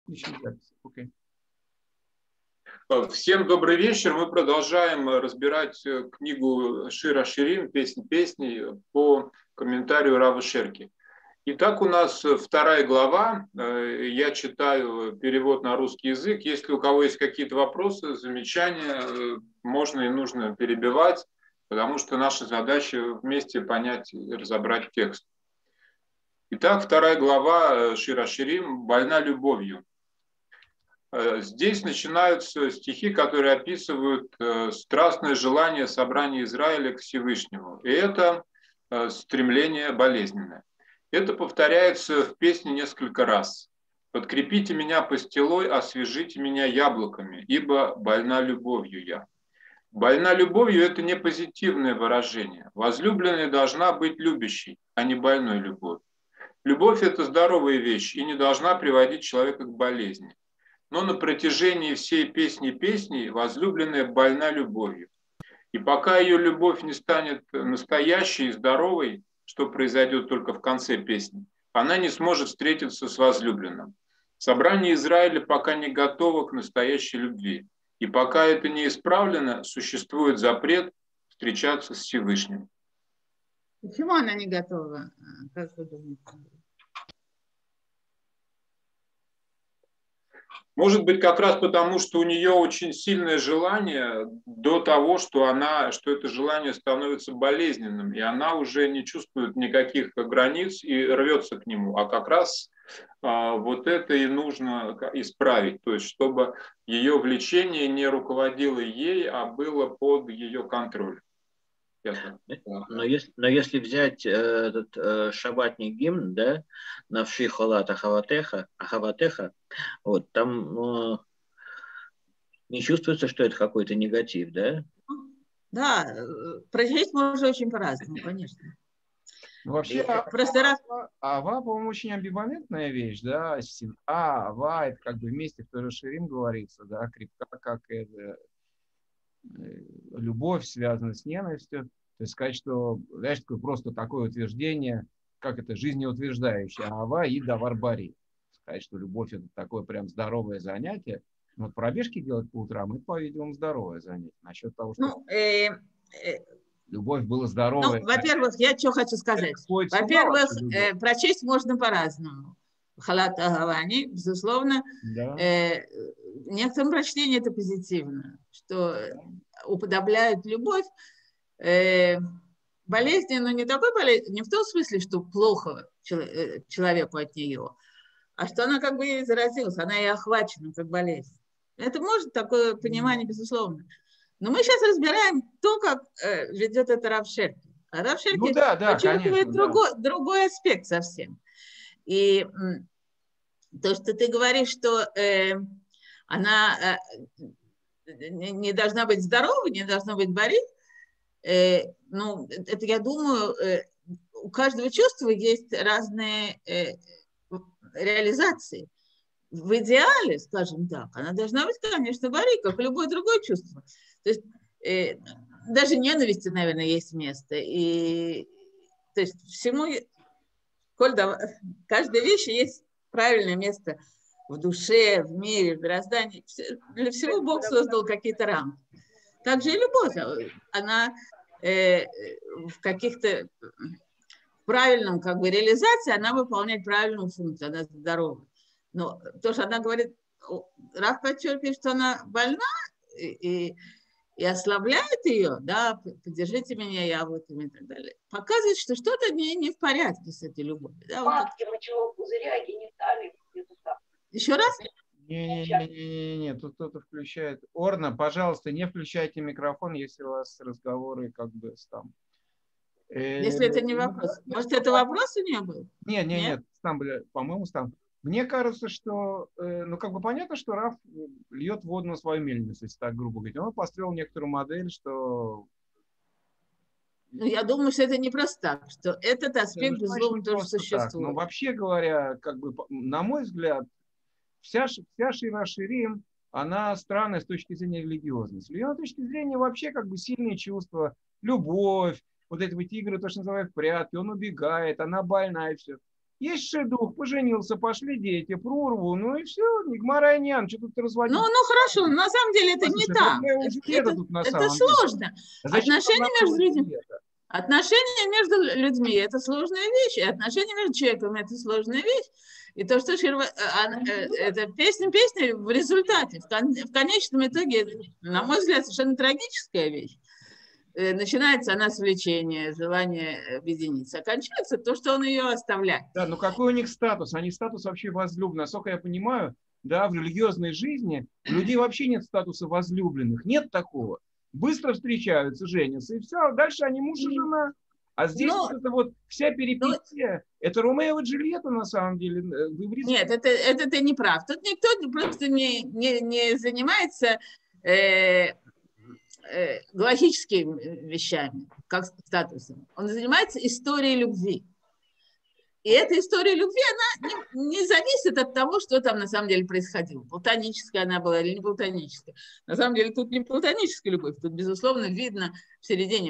Включить запись. Окей. Всем добрый вечер. Мы продолжаем разбирать книгу Шир ха-Ширим «Песнь песней» по комментарию Рава Шерки. Итак, у нас вторая глава. Я читаю перевод на русский язык. Если у кого есть какие-то вопросы, замечания, можно и нужно перебивать, потому что наша задача вместе понять и разобрать текст. Итак, вторая глава Шир ха-Ширим «Больна любовью». Здесь начинаются стихи, которые описывают страстное желание собрания Израиля к Всевышнему. И это стремление болезненное. Это повторяется в песне несколько раз. «Подкрепите меня пастилой, освежите меня яблоками, ибо больна любовью я». Больна любовью – это не позитивное выражение. Возлюбленная должна быть любящей, а не больной любовью. Любовь – это здоровая вещь и не должна приводить человека к болезни. Но на протяжении всей песни возлюбленная больна любовью. И пока ее любовь не станет настоящей и здоровой, что произойдет только в конце песни, она не сможет встретиться с возлюбленным. Собрание Израиля пока не готово к настоящей любви. И пока это не исправлено, существует запрет встречаться с Всевышним. Почему она не готова, как вы думаете? Может быть, как раз потому, что у нее очень сильное желание до того, что это желание становится болезненным, и она уже не чувствует никаких границ и рвется к нему. А как раз вот это и нужно исправить, то есть чтобы ее влечение не руководило ей, а было под ее контролем. Но если взять этот шаббатный гимн, да, «Навши холат ахаватеха», вот, там не чувствуется, что это какой-то негатив, да? Да, прочесть можно очень по-разному, конечно. Ну, вообще, ава, по-моему, очень амбивалентная вещь, да, ава, это как бы вместе в Шир ха-Ширим говорится, да, крепка, как это, любовь связана с ненавистью. То есть сказать, что, знаешь, просто такое утверждение, как это, жизнеутверждающее, ава и давар бари. Сказать, что любовь это такое прям здоровое занятие. Вот пробежки делать по утрам, это, по-видимому, здоровое занятие. Насчет того, что любовь была здоровая. Ну, во-первых, я что хочу сказать. Во-первых, прочесть можно по-разному. Халат агавани, безусловно, да. В некотором прочтении это позитивно, что уподобляет любовь болезни, но не такой болезни, не в том смысле, что плохо человеку от нее, а что она как бы ей заразилась, она ей охвачена как болезнь. Это может такое понимание, безусловно. Но мы сейчас разбираем то, как ведет это Рав Шерки. А Рав Шерки подчеркивает другой аспект совсем. И то, что ты говоришь, что она не должна быть здоровой, не должна быть борей, ну, это, я думаю, у каждого чувства есть разные реализации. В идеале, скажем так, она должна быть, конечно, борей, как и любое другое чувство. То есть даже ненависти, наверное, есть место. И, то есть всему, каждой вещи есть правильное место в душе, в мире, в мироздании. Для всего Бог создал какие-то рамки. Также и любовь, она в каких-то правильном как бы реализации, она выполняет правильную функцию, она здорова. Но то, что она говорит, Рав подчеркивает, что она больна и ослабляет ее, да, поддержите меня яблоками и так далее, показывает, что что-то не в порядке с этой любовью. Да, матки, мочевого пузыря, гениталии. Еще раз? Не, тут кто-то включает. Орна, пожалуйста, не включайте микрофон, если у вас разговоры как бы там. Если это не вопрос. Может, это вопрос у нее был? Нет, там были, по-моему, там. Мне кажется, что, ну, как бы понятно, что Рав льет воду на свою мельницу, если так грубо говорить. Он построил некоторую модель, что... Ну, я думаю, что это не просто так, что этот аспект, безусловно, тоже существует. Но вообще говоря, как бы, на мой взгляд, вся Шир ха-Ширим, она странная с точки зрения религиозности. С точки зрения вообще как бы сильные чувства, любовь, вот эти вот игры, то, что называют прятки, он убегает, она больна и все. есть шедух, поженился, пошли дети, прорву, ну и все, Нигмарайнян, что тут разводить? Ну, хорошо, на самом деле это не так. Это сложно. Отношения между людьми – это сложная вещь, и отношения между человеком – это сложная вещь. И то, что это песня в результате, в конечном итоге, на мой взгляд, совершенно трагическая вещь. Начинается она с влечения, желания объединиться. А кончается то, что он ее оставляет. Да, но какой у них статус? Они статус вообще возлюбленных. Насколько я понимаю, да, в религиозной жизни у людей вообще нет статуса возлюбленных. Нет такого. Быстро встречаются, женятся, и все. Дальше они муж и жена. А здесь вот это вот вся перипетия, это Ромео и Джульетта на самом деле. Нет, это ты не прав. Тут никто просто не занимается галактическими вещами, как статусом. Он занимается историей любви. И эта история любви, она не зависит от того, что там на самом деле происходило. Платоническая она была или не платоническая. На самом деле тут не платоническая любовь. Тут, безусловно, видно в середине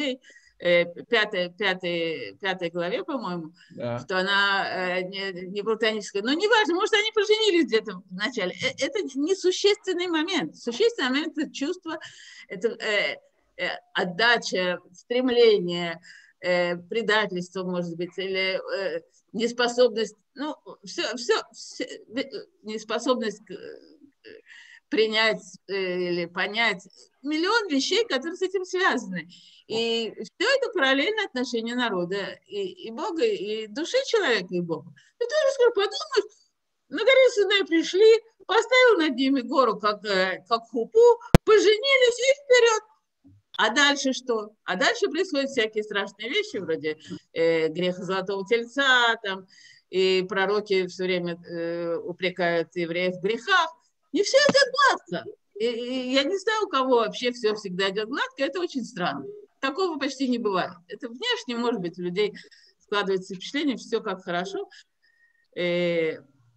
пятой главе, по-моему, да, что она не платоническая. Но неважно, может, они поженились где-то в начале. Это несущественный момент. Существенный момент – это чувство, это отдача, стремление, предательство, может быть, или неспособность, ну, все, неспособность принять или понять миллион вещей, которые с этим связаны. И все это параллельно отношение народа и Бога, и души человека, и Бога. Ты тоже скоро подумаешь, на горе Синай пришли, поставил над ними гору, как хупу, поженились и вперед. А дальше что? А дальше происходят всякие страшные вещи, вроде греха золотого тельца, там, и пророки все время упрекают евреев в грехах. Не все идет гладко. И я не знаю, у кого вообще все всегда идет гладко, это очень странно. Такого почти не бывает. Это внешне, может быть, у людей складывается впечатление, все как хорошо. И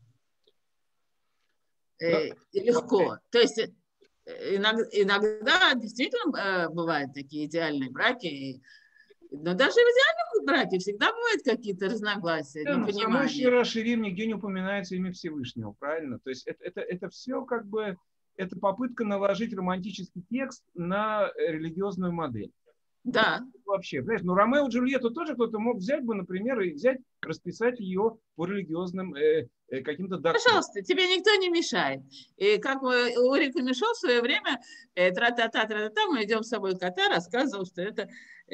легко. То есть иногда действительно бывают такие идеальные браки, но даже в идеальном браке всегда бывают какие-то разногласия, непонимания. Самой Шира Ширим нигде не упоминается имя Всевышнего, правильно? То есть это все как бы, это попытка наложить романтический текст на религиозную модель. Да. Вообще, знаешь, ну Ромео и Джульетту тоже кто-то мог взять бы, например, и расписать ее по религиозным каким-то доктринам. Пожалуйста, тебе никто не мешает. И как Урик Мишо в свое время, тра-та-та, мы идем с собой кота, рассказывал, что это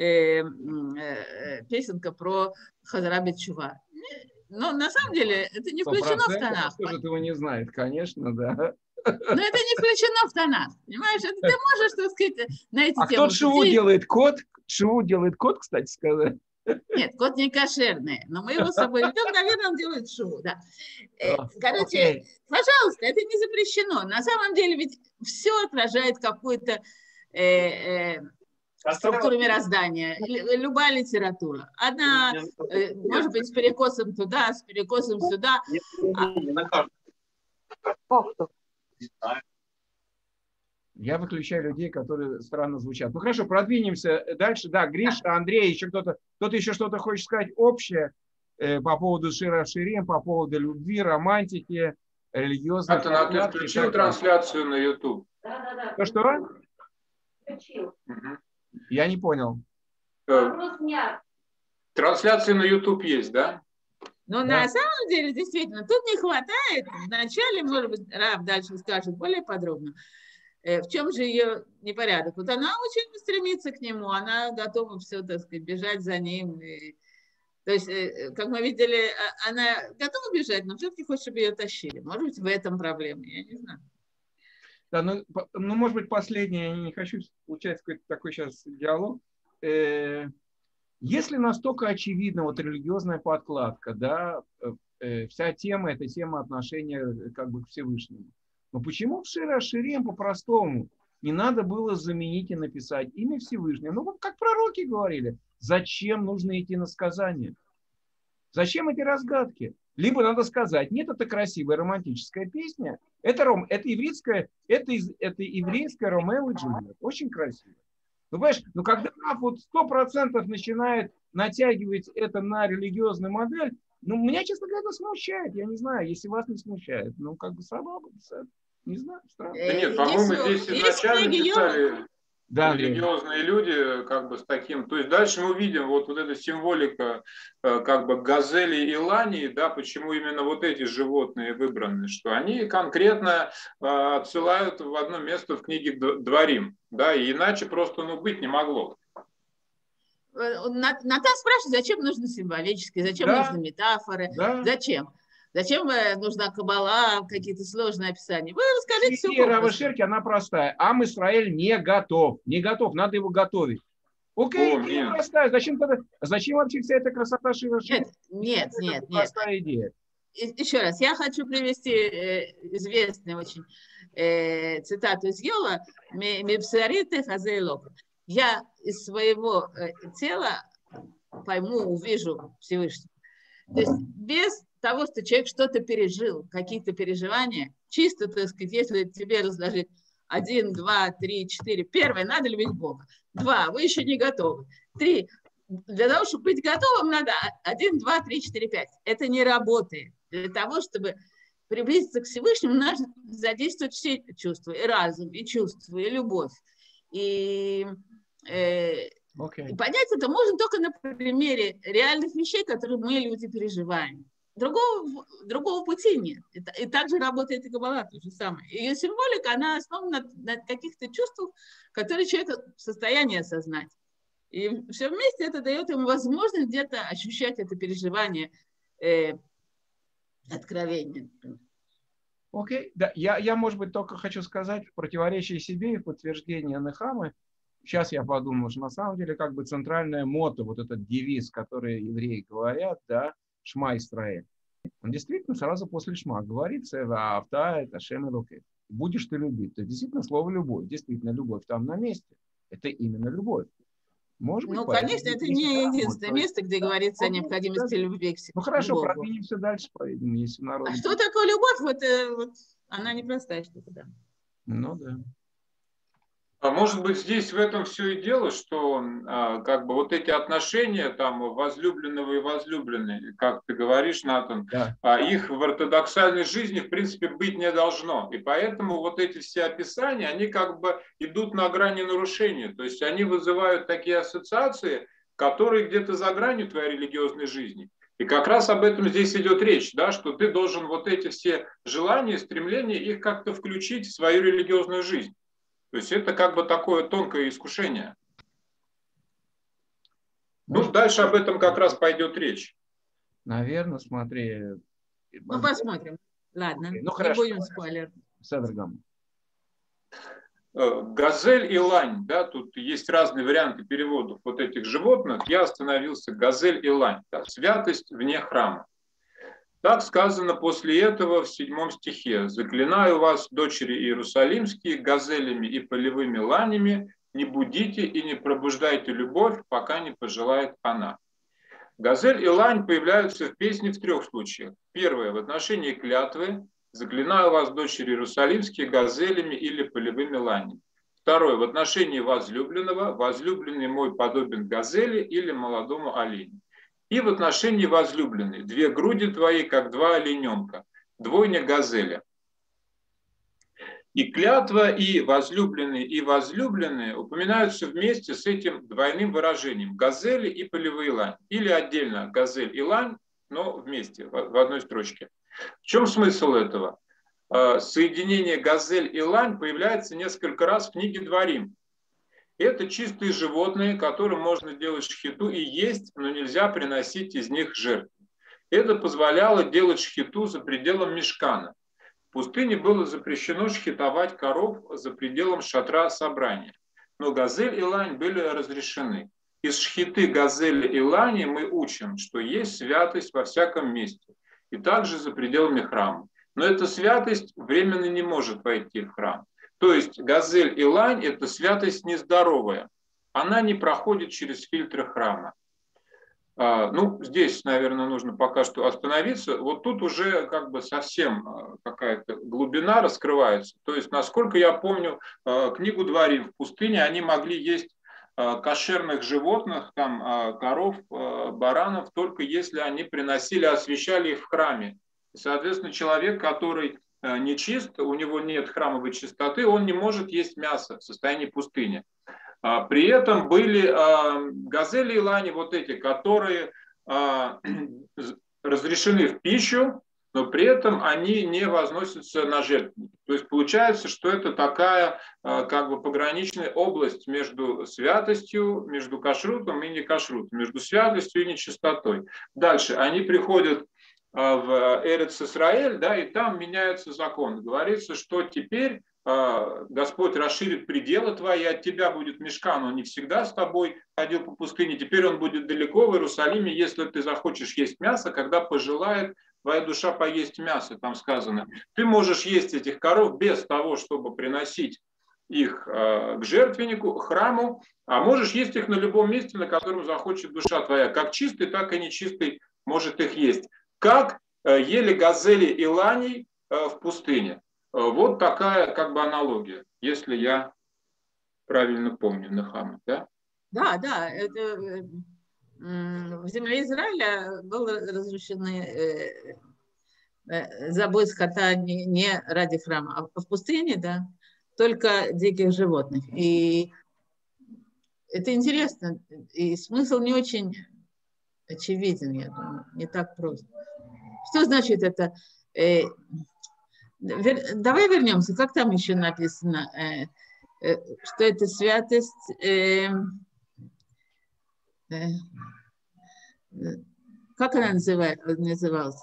песенка про Хазараби Чува. Но на самом деле это не включено в Танах. Кто же этого не знает, конечно, да. Но это не включено в Танах. Понимаешь, это ты можешь, так сказать, на эти темы. А кто Шиву делает кот? Шиву делает кот, кстати сказать. Нет, кот не кошерный, но мы его с собой ведем, наверное, он делает шоу, да. Короче, пожалуйста, это не запрещено. На самом деле ведь все отражает какую-то структуру мироздания. Любая литература. Она может быть с перекосом туда, с перекосом сюда. Я выключаю людей, которые странно звучат. Ну хорошо, продвинемся дальше. Да, Гриша, Андрей, еще кто-то еще что-то хочет сказать общее по поводу Шира Ширим, по поводу любви, романтики, религиозной. Ты включил трансляцию на YouTube? Да. Что? Включил. Я не понял. Вопрос снят. Трансляция на YouTube есть, да? Но на самом деле, действительно, тут не хватает. Вначале, может быть, Рав дальше скажет более подробно, в чем же ее непорядок. Вот она очень стремится к нему, она готова все, так сказать, бежать за ним. То есть, как мы видели, она готова бежать, но все-таки хочет, чтобы ее тащили. Может быть, в этом проблема, я не знаю. Да, ну, может быть, последнее, я не хочу получать какой-то такой сейчас диалог. Если настолько очевидна вот религиозная подкладка, да, вся тема – это тема отношения как бы к Всевышнему. Но почему в Шира Ширим по-простому не надо было заменить и написать имя Всевышнего? Ну, вот как пророки говорили, зачем нужно идти на сказание? Зачем эти разгадки? Либо надо сказать, нет, это красивая романтическая песня, это еврейская Ромео и Джульетта, очень красиво. Ну, понимаешь, когда вот 100% начинает натягивать это на религиозную модель, Ну, меня, честно говоря, это смущает. Я не знаю, если вас не смущает. Ну, как бы слабо, не знаю, странно. Да нет, по-моему, здесь изначально писали да, религиозные люди как бы с таким. То есть дальше мы видим вот эта символика как бы газели и лани, да, почему именно вот эти животные выбраны, что они конкретно отсылают в одно место в книге Дворим, да, и иначе просто быть не могло. Натан спрашивает, зачем нужны символические, зачем нужны метафоры, зачем? Зачем нужна каббала, какие-то сложные описания? Вы расскажите все. Идея Рава Шерки, она простая. Ам Исраэль не готов. Не готов, надо его готовить. Окей, идея простая. Зачем вообще вся эта красота Шира Шерки? Нет. Простая идея. Еще раз, я хочу привести известную очень цитату из Йова «Мепсариты хазейлок». Я из своего тела пойму, увижу Всевышнего. То есть без того, что человек что-то пережил, какие-то переживания, чисто, так сказать, если тебе разложить 1, 2, 3, 4, первое, надо любить Бога. 2, вы еще не готовы. 3, для того, чтобы быть готовым, надо 1, 2, 3, 4, 5. Это не работает. Для того, чтобы приблизиться к Всевышнему, нужно задействовать все чувства, и разум, и чувства, и любовь. И понять это можно только на примере реальных вещей, которые мы, люди, переживаем. Другого пути нет. И также работает и каббала, то же самое. Ее символика, она основана на каких-то чувствах, которые человек в состоянии осознать. И все вместе это дает ему возможность где-то ощущать это переживание откровения. Окей. Да, я, может быть, только хочу сказать в противоречии себе и в подтверждение Нехамы. Сейчас я подумал, что на самом деле как бы центральное мото, вот этот девиз, который евреи говорят, да, Шма Исраэль. Он действительно сразу после Шма говорится, Авта, это Шем Элокей. Будешь ты любить. То есть действительно слово любовь, действительно любовь там на месте. Это именно любовь. Может быть, конечно, это не единственное место, где говорится о необходимости любви к себе. Ну хорошо, продвинемся дальше, поедем, если народ. А что такое любовь? Вот, она непростая штука, да. Ну да. А может быть, здесь в этом все и дело, что как бы вот эти отношения там возлюбленного и возлюбленной, как ты говоришь, Натан, да. Их в ортодоксальной жизни в принципе быть не должно. И поэтому вот эти все описания, они как бы идут на грани нарушения. То есть они вызывают такие ассоциации, которые где-то за гранью твоей религиозной жизни. И как раз об этом здесь идет речь, да, что ты должен вот эти все желания, стремления, их как-то включить в свою религиозную жизнь. То есть это как бы такое тонкое искушение. Ну, дальше об этом как раз пойдет речь. Наверное, смотри. Ну, посмотрим. Ладно, ну, хорошо, не будем спойлер. Газель и лань, да, тут есть разные варианты переводов вот этих животных. Я остановился газель и лань, да, святость вне храма. Так сказано после этого в 7 стихе. «Заклинаю вас, дочери Иерусалимские, газелями и полевыми ланями, не будите и не пробуждайте любовь, пока не пожелает она». Газель и лань появляются в песне в 3 случаях. Первое – в отношении клятвы. «Заклинаю вас, дочери Иерусалимские, газелями или полевыми ланями». Второе – в отношении возлюбленного. «Возлюбленный мой подобен газели или молодому оленю». И в отношении возлюбленной. 2 груди твои, как 2 олененка. Двойня газеля. И клятва, и возлюбленные упоминаются вместе с этим двойным выражением. Газели и полевые лань. Или отдельно газель и лань, но вместе, в одной строчке. В чем смысл этого? Соединение газель и лань появляется несколько раз в книге Дворим. Это чистые животные, которым можно делать шхиту и есть, но нельзя приносить из них жертву. Это позволяло делать шхиту за пределом мишкана. В пустыне было запрещено шхитовать коров за пределом шатра собрания. Но газель и лань были разрешены. Из шхиты газели и лани мы учим, что есть святость во всяком месте. И также за пределами храма. Но эта святость временно не может войти в храм. То есть газель и лань – это святость нездоровая. Она не проходит через фильтры храма. Ну, здесь, наверное, нужно пока что остановиться. Вот тут уже как бы совсем какая-то глубина раскрывается. То есть, насколько я помню, книгу Дворим в пустыне они могли есть кошерных животных, там, коров, баранов, только если они приносили, освящали их в храме. Соответственно, человек, который нечист, у него нет храмовой чистоты, он не может есть мясо в состоянии пустыни. При этом были газели и лани, вот эти, которые разрешены в пищу, но при этом они не возносятся на жертвенники. То есть получается, что это такая как бы пограничная область между святостью, между кашрутом и некашрутом, между святостью и нечистотой. Дальше они приходят в Эрец Исраэль, да, и там меняются законы. Говорится, что теперь Господь расширит пределы твои, от тебя будет мишкан, он не всегда с тобой ходил по пустыне, теперь он будет далеко в Иерусалиме, если ты захочешь есть мясо, когда пожелает твоя душа поесть мясо, там сказано. Ты можешь есть этих коров без того, чтобы приносить их к жертвеннику, храму, а можешь есть их на любом месте, на котором захочет душа твоя, как чистый, так и нечистый может их есть. Как ели газели и лани в пустыне. Вот такая как бы аналогия, если я правильно помню, Нахама, да? Да, да, это в земле Израиля было разрешено забой скота не ради храма, а в пустыне, да, только диких животных. И это интересно, и смысл не очень очевиден, я думаю, не так просто. Что значит это? Давай вернемся, как там еще написано, что это святость, как она называлась?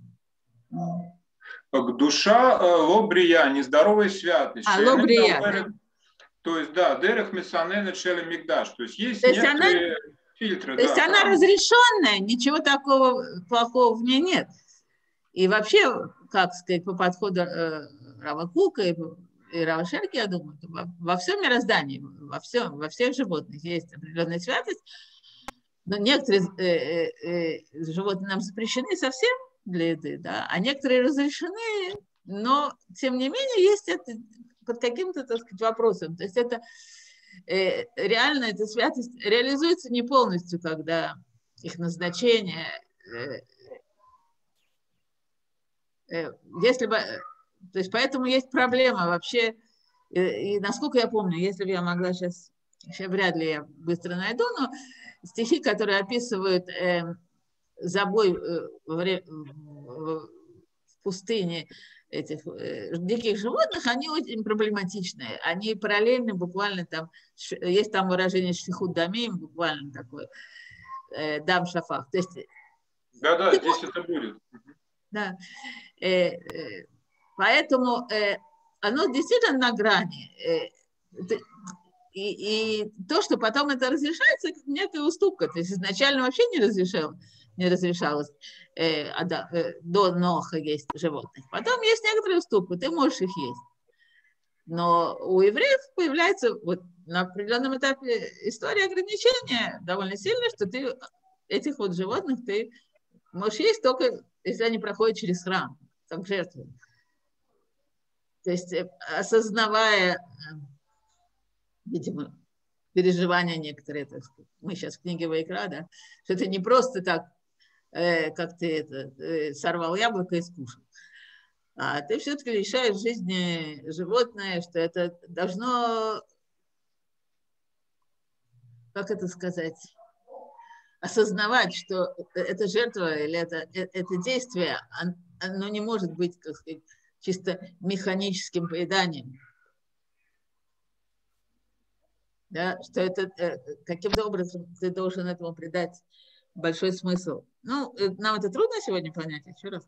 Душа лобрия, нездоровая святость. Лобрия, да. То есть, да, дерех месанена шелем мигдаш. То есть некоторые фильтры. То есть она разрешенная, ничего такого плохого в ней нет. И вообще, как сказать, по подходу Рава Кука и Рава Шерки, я думаю, во всем мироздании, во всех животных есть определенная святость, но некоторые животные нам запрещены совсем для еды, да, а некоторые разрешены, но, тем не менее, есть это под каким-то, так сказать, вопросом. То есть это реально, эта святость реализуется не полностью, когда их назначение... Если бы, то есть поэтому есть проблема вообще, и насколько я помню, если бы я могла сейчас вряд ли я быстро найду, но стихи, которые описывают забой в пустыне этих диких животных, они очень проблематичные, они параллельны буквально там, есть там выражение шфихут дамим, буквально такое, дам шафах, то есть... Да, здесь это будет. Да. Поэтому оно действительно на грани. И то, что потом это разрешается, это некая уступка. То есть изначально вообще не разрешалось. До Ноха есть животных. Потом есть некоторые уступки, ты можешь их есть. Но у евреев появляется вот на определенном этапе истории ограничения довольно сильно, что ты этих вот животных ты можешь есть только если они проходят через храм, как жертвы. То есть осознавая, видимо, переживания некоторые, так сказать, мы сейчас в книге Ваикра, да, что это не просто так, как ты сорвал яблоко и скушал, а ты все-таки лишаешь жизни животное, что это должно, как это сказать, осознавать, что эта жертва или это действие, оно не может быть, как сказать, чисто механическим поеданием. Да, что это каким-то образом ты должен этому придать большой смысл. Ну, нам это трудно сегодня понять, еще раз.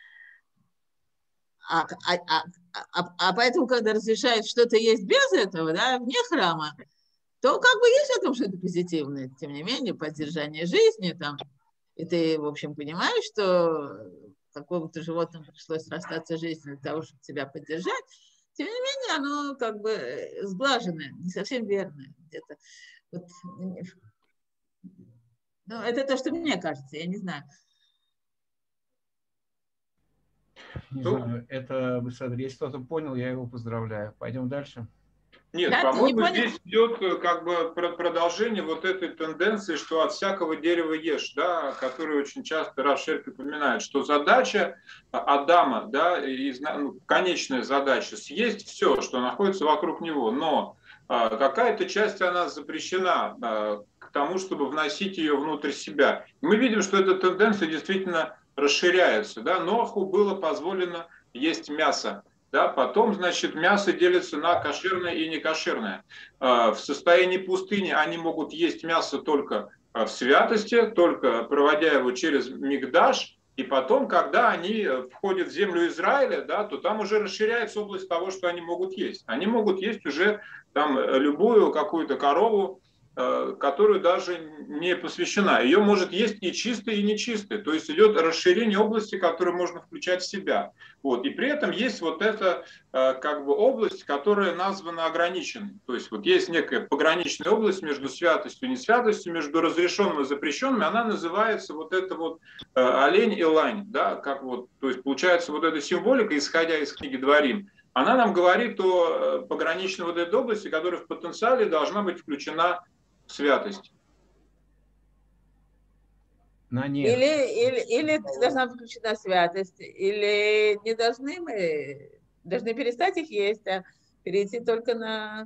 А поэтому, когда разрешают что-то есть без этого, да, вне храма, то как бы есть в этом что-то позитивное. Тем не менее, поддержание жизни там. И ты, в общем, понимаешь, что какому-то животному пришлось расстаться жизнью для того, чтобы тебя поддержать. Тем не менее, оно как бы сглаженное, не совсем верное где-то. Вот. Ну, это то, что мне кажется, я не знаю. Не знаю, это, если кто-то понял, я его поздравляю. Пойдем дальше. Нет, Да, ты не по-моему, понял? здесь идет как бы продолжение вот этой тенденции, что от всякого дерева ешь, да, которую очень часто Рав Шерки упоминает, что задача Адама, да, конечная задача съесть все, что находится вокруг него, но какая-то часть она запрещена к тому, чтобы вносить ее внутрь себя. Мы видим, что эта тенденция действительно расширяется, да, Ноху было позволено есть мясо. Да, потом, значит, мясо делится на кошерное и некошерное. В состоянии пустыни они могут есть мясо только в святости, только проводя его через микдаш, и потом, когда они входят в землю Израиля, да, то там уже расширяется область того, что они могут есть. Они могут есть уже там любую какую-то корову, которую даже не посвящена. Ее может есть и чистый, и нечистый. То есть идет расширение области, которую можно включать в себя. Вот. И при этом есть вот эта как бы область, которая названа ограниченной. То есть вот есть некая пограничная область между святостью и несвятостью, между разрешенным и запрещенным. Она называется вот это вот олень и лань. Да? Как вот, то есть получается вот эта символика, исходя из книги Дворим, она нам говорит о пограничной вот этой области, которая в потенциале должна быть включена в святость. На нет. Или должна быть включена святость, или не должны мы должны перестать их есть, а перейти только на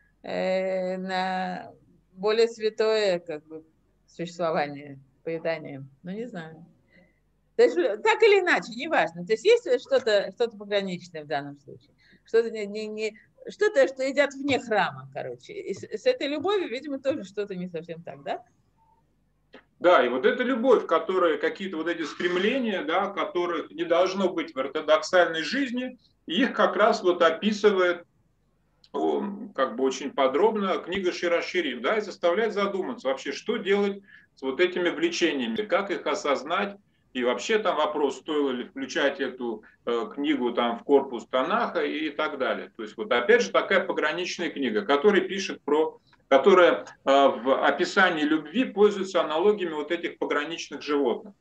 более святое как бы существование, поедание. Ну, не знаю. То есть, так или иначе, неважно. То есть есть что-то пограничное в данном случае. Что-то, что едят вне храма, короче. И с этой любовью, видимо, тоже что-то не совсем так, да? Да, и вот эта любовь, которая какие-то вот эти стремления, да, которых не должно быть в ортодоксальной жизни, их как раз вот описывает как бы очень подробно книга Шир ха-Ширим, да, и заставляет задуматься вообще, что делать с вот этими влечениями, как их осознать, и вообще там вопрос, стоило ли включать эту книгу там в корпус Танаха и так далее. То есть вот опять же такая пограничная книга, которая пишет которая в описании любви пользуется аналогиями вот этих пограничных животных.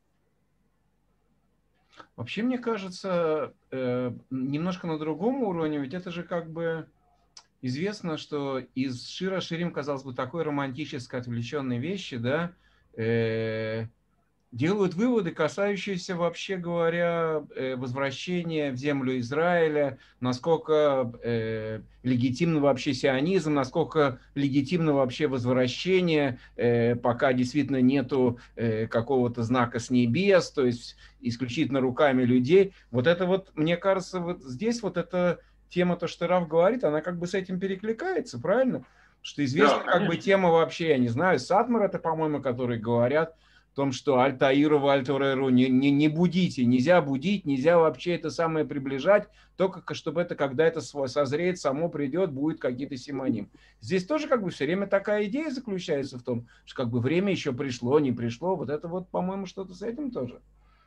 Вообще, мне кажется, немножко на другом уровне, ведь это же как бы известно, что из Шир ха-Ширим, казалось бы, такой романтической, отвлеченной вещи, да, делают выводы, касающиеся, вообще говоря, возвращения в землю Израиля, насколько легитимно вообще сионизм, насколько легитимно вообще возвращение, пока действительно нету какого-то знака с небес, то есть исключительно руками людей. Вот это вот, мне кажется, вот здесь вот эта тема, то, что Рав говорит, она как бы с этим перекликается, правильно? Что известна, да, как бы тема вообще, я не знаю, Сатмар это, по-моему, которые говорят о том, что Аль-Таиру, Аль-Туреру не будите, нельзя будить, нельзя вообще это самое приближать, только чтобы это, когда это созреет, само придет, будет какие-то симоним. Здесь тоже как бы все время такая идея заключается в том, что как бы время еще пришло, не пришло, вот это вот, по-моему, что-то с этим тоже.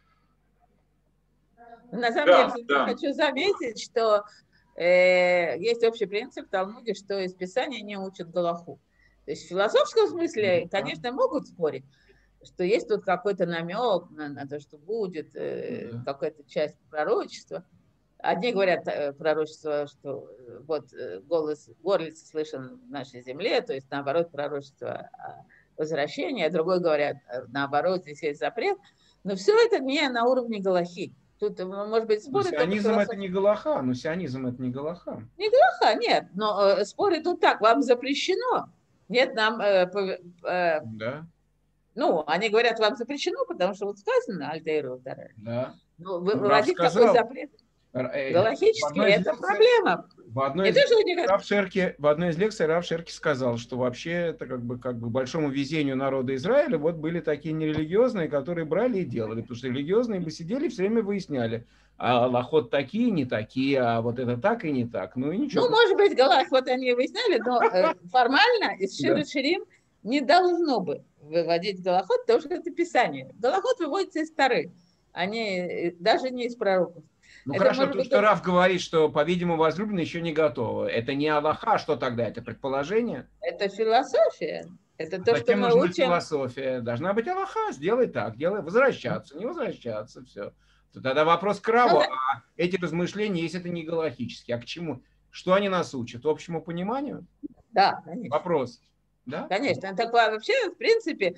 На самом деле, я хочу заметить, что есть общий принцип в Талмуде, что из Писания не учат галаху. То есть в философском смысле, конечно, могут спорить, что есть тут какой-то намек на то, что будет какая-то часть пророчества. Одни говорят пророчество, что вот голос горлицы слышен в нашей земле, то есть наоборот пророчество о возвращении, а другой говорят наоборот, здесь есть запрет. Но все это не на уровне галахи. Тут, может быть, споры... Сионизм это не галаха, но сионизм это не галаха. Не галаха, нет, но споры тут так, вам запрещено. Нет, нам... да. Ну, они говорят, вам запрещено, потому что вот сказано Аль-Таиру. Да. Ну, выводить такой запрет галахический, это проблема. В одной из лекций Рав Шерки сказал, что вообще это как бы большому везению народа Израиля вот были такие нерелигиозные, которые брали и делали, потому что религиозные бы сидели, все время выясняли, а лахот такие, не такие, а вот это так и не так. Ну и ничего. Ну, может быть, галахот они выясняли, но формально из Шир ха-Ширим не должно бы выводить галахот, потому что это Писание. Галахот выводится из Торы, даже не из пророков. Ну это хорошо, то, что Рав говорит, что, по-видимому, возлюбленная еще не готова. Это не Аллаха, что тогда? Это предположение? Это философия. Это то, Зачем что мы нужна учим. Философия? Должна быть Аллаха. Сделай так, возвращаться, не возвращаться, все. То тогда вопрос к Раву, а эти размышления, если это не галахические, а к чему? Что они нас учат? Общему пониманию? Да, конечно. Вопрос. Да? Конечно. Так вообще, в принципе,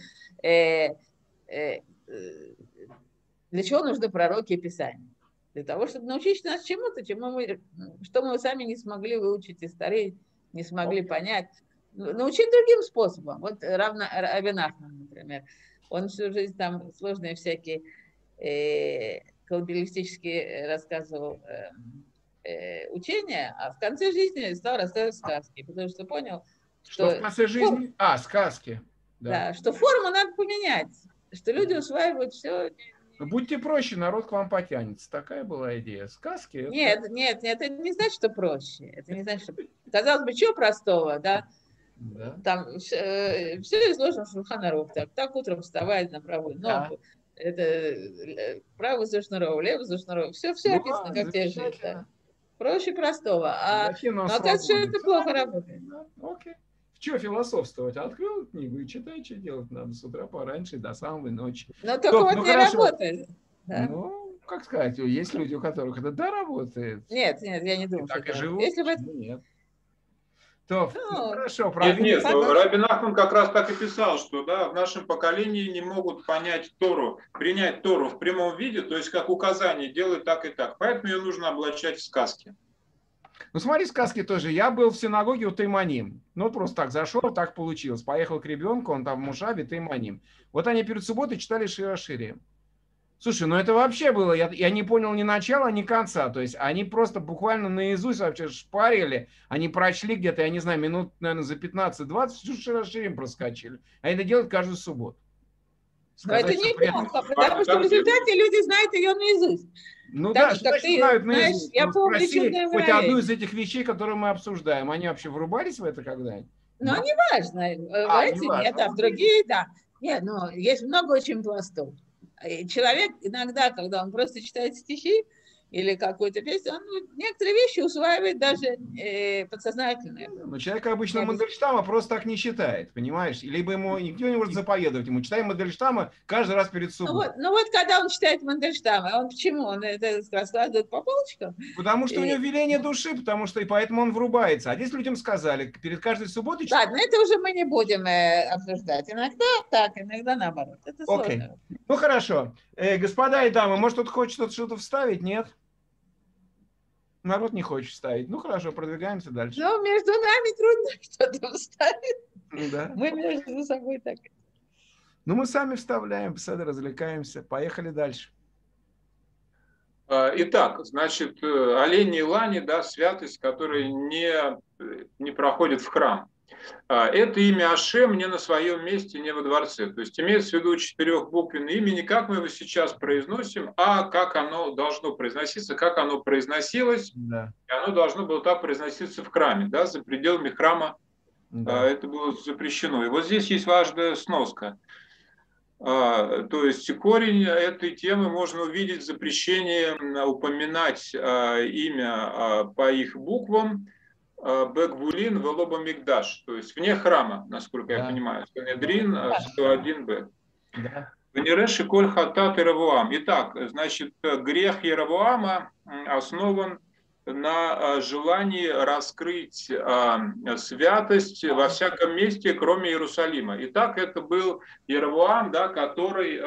для чего нужны пророки и Писания? Для того, чтобы научить нас чему-то, что мы сами не смогли выучить из Торы, не смогли понять. Научить другим способом. Вот Рабби Нахман, например, он всю жизнь там сложные всякие каббалистические рассказывал учения, а в конце жизни стал рассказывать сказки, потому что понял, что в конце жизни? Сказки. Да, что форму надо поменять, что люди усваивают все. Будьте проще, народ к вам потянется. Такая была идея. Сказки. Нет, это не значит, что проще. Это не значит, что... Казалось бы, чего простого, да? Да. Там все изложено в Шулхан Арух. Так утром вставать на правую ногу. Да. Это правый зашнуров, левый зашнуров. Все описано, как тебе жить. Да? Проще простого. Но оказывается, что это плохо работает. Да. Окей. Что философствовать? Открыл книгу и читай, что делать надо с утра пораньше до самой ночи. Но только не работает. Да? Ну, как сказать, есть люди, у которых это работает. Нет, я не думаю, так что и живут. Если бы... Нет. То, хорошо, нет, Рабби Нахман как раз так и писал, что в нашем поколении не могут принять Тору в прямом виде, то есть как указание, делай так и так. Поэтому ее нужно облачать в сказки. Ну, смотри, сказки тоже. Я был в синагоге у Тайманим. Ну, просто так зашел, так получилось. Поехал к ребенку, он там в Мушаве, Тайманим. Вот они перед субботой читали Шир ха-Ширим. Слушай, ну это вообще было, я не понял ни начала, ни конца. То есть они просто буквально наизусть вообще шпарили. Они прочли где-то, я не знаю, минут, наверное, за 15-20, Шир ха-Ширим проскочили. А это делают каждую субботу. Сказать, но это неплохо, потому что в результате люди знают ее наизусть. Ну так, да, что значит знают наизусть? Я помню, хоть одну из этих вещей, которые мы обсуждаем, они вообще врубались в это когда-нибудь? Ну, не важно. В эти нет, а в другие, да. Нет, но есть много очень пластов. Человек иногда, когда он просто читает стихи или какую-то песню, он некоторые вещи усваивает даже подсознательно. Но человек обычно Мандельштама просто так не считает, понимаешь? Либо ему никто не может заповедовать ему. Читаем Мандельштама каждый раз перед субботой. Ну вот когда он читает Мандельштама, он почему? Он это раскладывает по полочкам? Потому что у него веление души, потому что и поэтому он врубается. А здесь людям сказали, перед каждой субботой... Ладно, это уже мы не будем обсуждать. Иногда так, иногда наоборот. Это сложно. Ну хорошо. Господа и дамы, может, кто-то хочет что-то вставить? Нет? Народ не хочет вставить. Ну хорошо, продвигаемся дальше. Ну, между нами трудно что-то вставить. Да. Мы между собой так. Ну, мы сами вставляем, развлекаемся. Поехали дальше. Итак, значит, олени и лани, святость, которая не проходит в храм. Это имя Ашем не на своем месте, не во дворце. То есть имеется в виду четырехбуквенное имя, не как мы его сейчас произносим, а как оно должно произноситься, как оно произносилось. Да. И оно должно было так произноситься в храме, за пределами храма. Да. Это было запрещено. И вот здесь есть важная сноска. То есть корень этой темы можно увидеть в запрещении упоминать имя по их буквам Бэгвулин Велоба Мигдаш, то есть вне храма, насколько я понимаю. Санедрин 101б. Венереши коль хатат Иеравоам. Итак, значит, грех Иеравоама основан на желании раскрыть святость во всяком месте, кроме Иерусалима. Итак, это был Иеравоам, который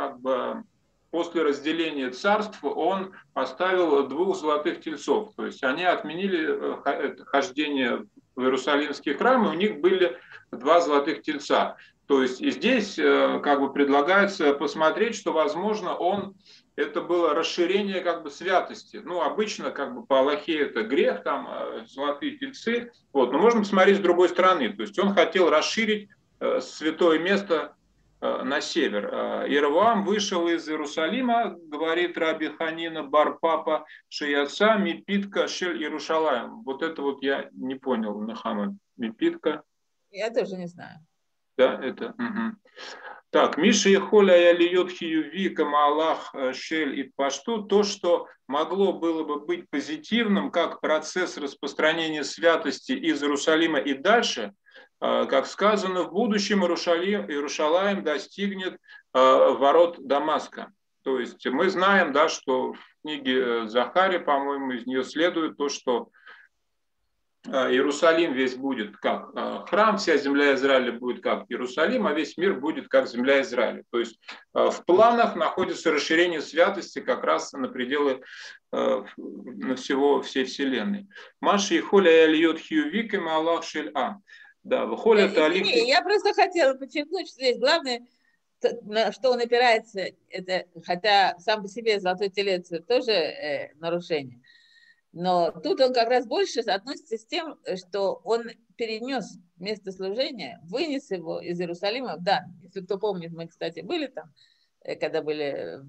после разделения царств он поставил 2 золотых тельцов. То есть они отменили хождение в Иерусалимский храм, и у них были 2 золотых тельца. То есть и здесь предлагается посмотреть, что, возможно, это было расширение святости. Ну, обычно по Аллахе это грех, золотые тельцы. Вот. Но можно посмотреть с другой стороны. То есть он хотел расширить святое место на север. Иеравоам вышел из Иерусалима, говорит Раби Ханина бар Папа, Шияца Мипитка Шель Иерушалаем. Вот это вот я не понял, Нахама. Мипитка. Я тоже не знаю. Да, это. Угу. Так, Миша и Холя я льет хиюви камалах шель и пашту, то, что могло было бы быть позитивным, как процесс распространения святости из Иерусалима и дальше, как сказано, в будущем Иерушалаим достигнет ворот Дамаска. То есть мы знаем, что в книге Захария, по-моему, из нее следует то, что Иерусалим весь будет как храм, вся земля Израиля будет как Иерусалим, а весь мир будет как земля Израиля. То есть в планах находится расширение святости как раз на пределы на всей вселенной. Маши и холя альет хьювик и малах шель а. Да, выходит Извини, я просто хотела подчеркнуть, что здесь главное, на что он опирается, это, хотя сам по себе золотой телец тоже нарушение, но тут он как раз больше относится с тем, что он перенес место служения, вынес его из Иерусалима. Да, если кто помнит, мы, кстати, были там, когда были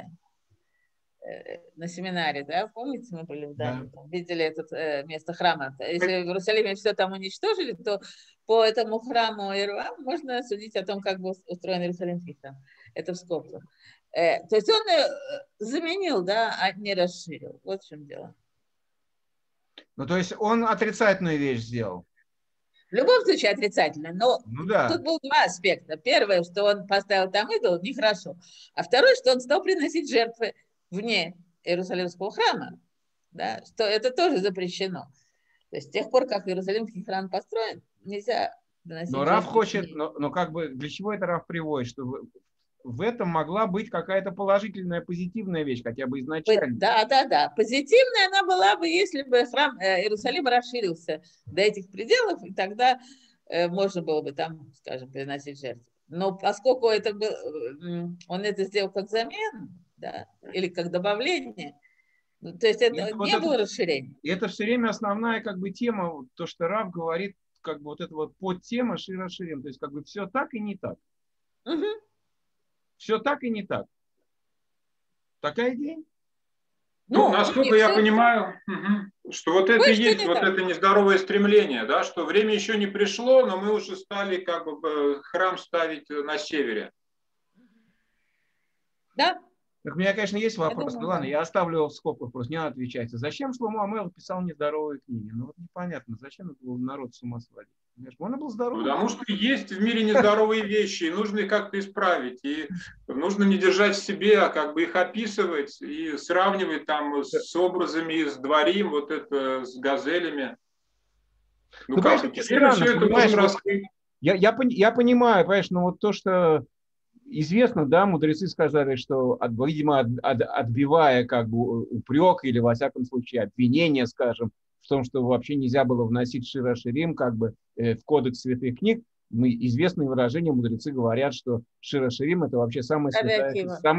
на семинаре, да, помните, мы были в Дании, да. Видели это место храма. Если в Иерусалиме все там уничтожили, то по этому храму Иерусалима можно судить о том, как был устроен Иерусалимский храм. Это в скобках. То есть он заменил, да, а не расширил. Вот в чем дело. Ну, то есть он отрицательную вещь сделал. В любом случае отрицательно, но тут было два аспекта. Первое, что он поставил там идол, нехорошо. А второе, что он стал приносить жертвы вне Иерусалимского храма. Да, что это тоже запрещено. То есть с тех пор, как Иерусалимский храм построен, нельзя доносить жертвы. Но Рав хочет, но как бы для чего это Рав приводит? Что в этом могла быть какая-то положительная, позитивная вещь, хотя бы изначально. Да. Позитивная она была бы, если бы храм Иерусалима расширился до этих пределов, и тогда можно было бы там, скажем, приносить жертвы. Но поскольку это был, он это сделал как замену, да, или как добавление, то есть это не было расширения. И это все время основная как бы тема, то, что Рав говорит, как бы вот эта вот подтема Шира Ширим, то есть как бы все так и не так. Угу. Все так и не так. Такая идея? Ну, насколько я понимаю, что вот это и есть вот это нездоровое стремление, да, что время еще не пришло, но мы уже стали как бы храм ставить на севере. Да. Так у меня, конечно, есть вопрос. Ну ладно, я оставлю его в скобках, просто не надо отвечать. Зачем Шломо Амелех писал нездоровые книги? Ну вот непонятно, зачем это было народ с ума сводить? Он был здоровый. Потому что есть в мире нездоровые вещи, и нужно их как-то исправить. И нужно не держать в себе, а как бы их описывать и сравнивать там с образами из Дворим, вот это с газелями. Ну как, теперь все это можно раскрыть. Я понимаю, понимаешь, но вот то, что известно, да, мудрецы сказали, что, видимо, отбивая как бы упрек или, во всяком случае, обвинение, скажем, в том, что вообще нельзя было вносить Шира Ширим как бы в кодекс святых книг, известные выражения мудрецы говорят, что Шира Ширим это вообще самая святая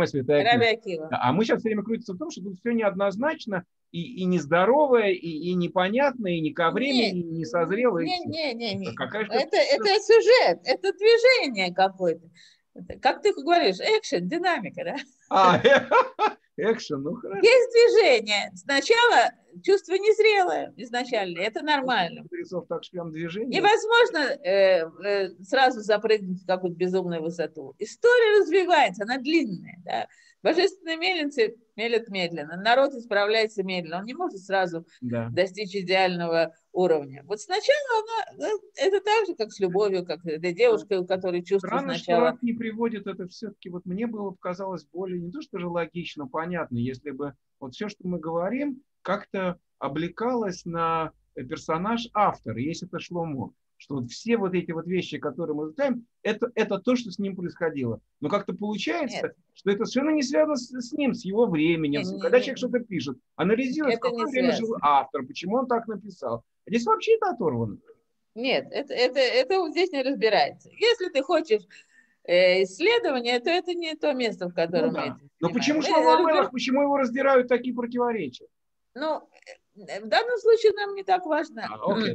книга. А мы сейчас все время крутимся в том, что тут все неоднозначно и нездоровое, и непонятное, и не ко времени, и не созрело. Не. Это сюжет, это движение какое-то. Как ты говоришь, экшен, динамика, да? Экшен, ну хорошо. Есть движение. Сначала чувство незрелое изначально, это нормально. Так, прям движение. Невозможно сразу запрыгнуть в какую-то безумную высоту. История развивается, она длинная. Да? Божественные мельницы мелят медленно, народ исправляется медленно, он не может сразу достичь идеального уровня. Вот сначала это так же, как с любовью, как с девушкой, у которой чувство странно, сначала... что не приводит это все-таки, вот мне было показалось более, не то что же логично, понятно, если бы вот все, что мы говорим, как-то облекалось на персонаж автора, если это Шломо. Что вот все вот эти вот вещи, которые мы знаем, это то, что с ним происходило. Но как-то получается, что это совершенно не связано с ним, с его временем. Когда человек что-то пишет, анализирует, в какое время жил автор, почему он так написал. Здесь вообще это оторвано. Нет, это здесь не разбирается. Если ты хочешь исследования, то это не то место, в котором мы это Но почему Шломо Амелех, почему его раздирают такие противоречия? Ну, в данном случае нам не так важно.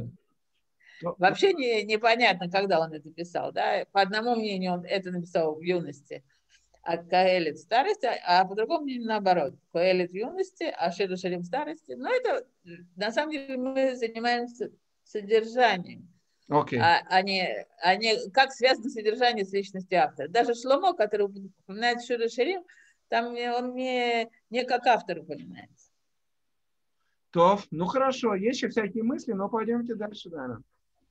Вообще непонятно, когда он это писал. Да? По одному мнению, он это написал в юности, а Коэлет в старости, а по другому мнению наоборот. Коэлет в юности, а Шира Ширим в старости. Но это, на самом деле, мы занимаемся содержанием, а не как связано содержание с личностью автора. Даже Шломо, который упоминает Шира Ширим, там он не как автор упоминается. То, ну хорошо, есть еще всякие мысли, но пойдемте дальше, наверное.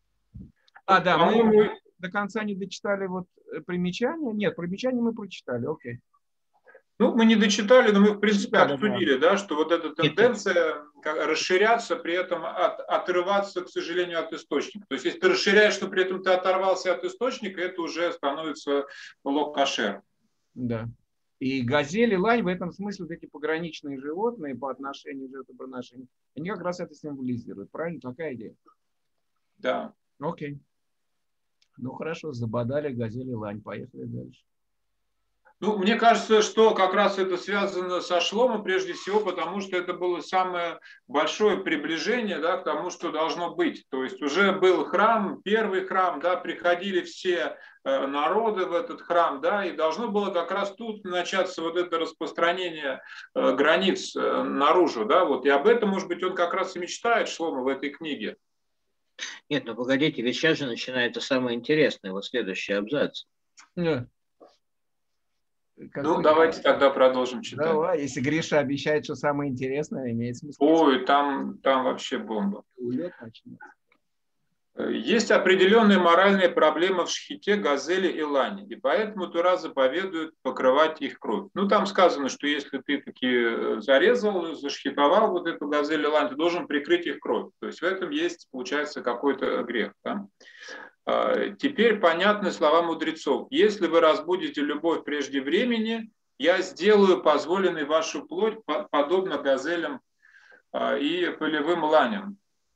Мы до конца не дочитали вот примечания. Нет, примечания мы прочитали, окей. Ну, мы не дочитали, но мы, в принципе, Да, да, обсудили, да, что вот эта тенденция расширяться, при этом отрываться, к сожалению, от источника. То есть, если ты расширяешь, но при этом ты оторвался от источника, это уже становится лок-кошер. Да. И газели, лань в этом смысле вот эти пограничные животные по отношению к жертвоприношению, они как раз это символизируют. Правильно? Такая идея? Да. Окей. Ну хорошо, забодали газели, лань. Поехали дальше. Ну, мне кажется, что как раз это связано со Шломо прежде всего, потому что это было самое большое приближение, да, к тому, что должно быть. То есть уже был храм, первый храм, да, приходили все народы в этот храм, да, и должно было как раз тут начаться вот это распространение границ наружу, да, вот. И об этом, может быть, он как раз и мечтает, Шломо, в этой книге. Нет, ну погодите, ведь сейчас же начинается самое интересное, вот следующий абзац. Ну, давайте тогда продолжим читать. Давай, если Гриша обещает, что самое интересное, имеет смысл. Ой, там вообще бомба. Улет начнется. Есть определенные моральные проблемы в шхите, газели и лане, и поэтому Тора заповедует покрывать их кровь. Ну, там сказано, что если ты таки зарезал, зашхитовал вот эту газель и лань, ты должен прикрыть их кровь. То есть в этом есть, получается, какой-то грех. Да? Теперь понятны слова мудрецов. Если вы разбудите любовь прежде времени, я сделаю позволенной вашу плоть подобно газелям и полевым ланям.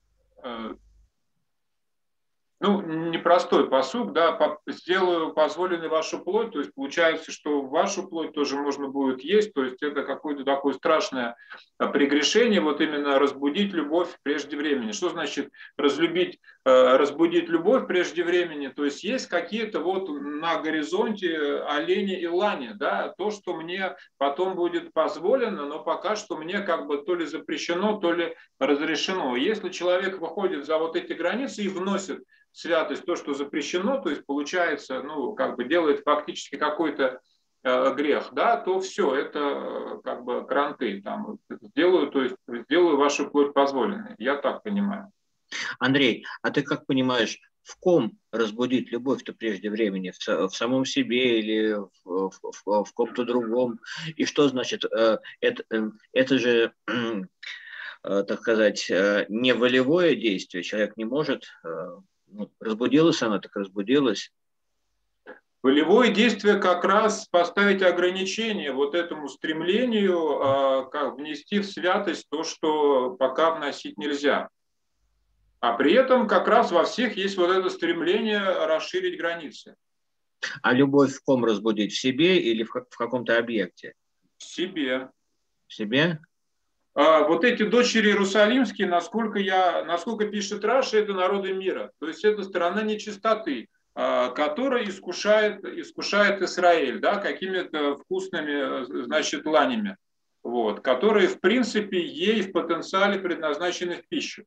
Ну, непростой пасук, да, сделаю позволенной вашу плоть, то есть получается, что вашу плоть тоже можно будет есть, то есть это какое-то такое страшное прегрешение, вот именно разбудить любовь прежде времени. Что значит разбудить любовь прежде времени? То есть есть какие-то вот на горизонте олени и лани, да, то, что мне потом будет позволено, но пока что мне как бы то ли запрещено, то ли разрешено. Если человек выходит за вот эти границы и вносит святость, то, что запрещено, то есть получается, ну, как бы делает фактически какой-то грех, да, то все, это как бы кранты, там, сделаю вашу плоть позволенной, я так понимаю. Андрей, а ты как понимаешь, в ком разбудить любовь-то прежде времени? В самом себе или в ком-то другом? И что значит, это же, так сказать, не волевое действие, человек не может... разбудилась она, так разбудилась. Волевое действие как раз поставить ограничение вот этому стремлению, как внести в святость то, что пока вносить нельзя. А при этом как раз во всех есть вот это стремление расширить границы. А любовь в ком разбудить? В себе или в каком-то объекте? В себе. В себе? Вот эти дочери иерусалимские, насколько пишет Раши, это народы мира. То есть это страна нечистоты, которая искушает Израиль, да, какими-то вкусными, значит, ланями, вот, которые, в принципе, ей в потенциале предназначены в пищу.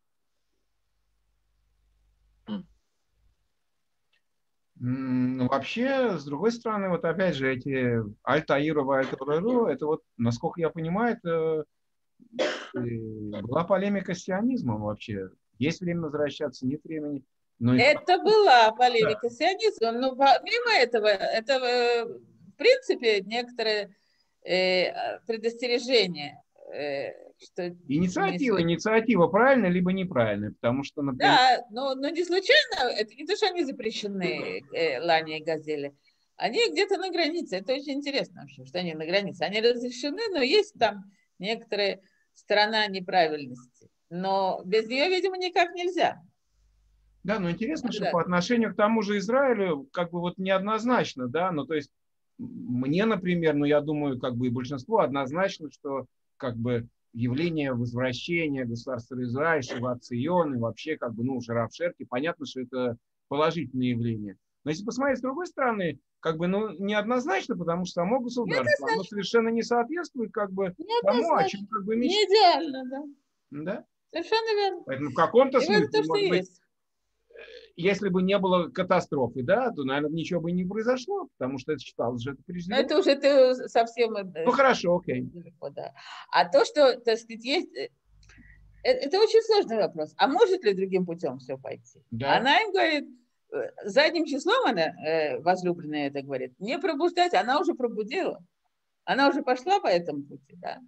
Ну, вообще, с другой стороны, вот опять же, эти Аль-Таиру, Аль-Туреру, это вот, насколько я понимаю, это была полемика с сионизмом вообще. Есть время возвращаться, нет времени. Но это была полемика с сионизмом, но помимо этого, это в принципе некоторые предостережения. Что инициатива правильная либо неправильная, потому что, например... Да, но не случайно, это не то, что они запрещены, лани и газели, они где-то на границе, это очень интересно вообще, что они на границе, они разрешены, но есть там некоторая сторона неправильности, но без нее, видимо, никак нельзя. Да, но интересно, что по отношению к тому же Израилю, как бы вот неоднозначно, да, ну то есть мне, например, ну я думаю, как бы и большинство однозначно, что как бы явление возвращения государства Израиль, Шиват Цион и вообще как бы, ну, Шарав Шерки, понятно, что это положительное явление. Но если посмотреть с другой стороны, как бы, ну, неоднозначно, потому что само государство, оно совершенно не соответствует как бы тому, о чем как бы мечтает. Не идеально, да. Да? Совершенно верно. Поэтому в каком-то смысле, то, может быть, если бы не было катастрофы, да, то, наверное, ничего бы не произошло, потому что это считалось, что это прежде. Но это уже ты совсем... Ну, хорошо, окей. Да. А то, что, так сказать, есть... Это очень сложный вопрос. А может ли другим путем все пойти? Да. Она им говорит, задним числом она, возлюбленная это говорит, не пробуждать, она уже пробудила. Она уже пошла по этому пути, да.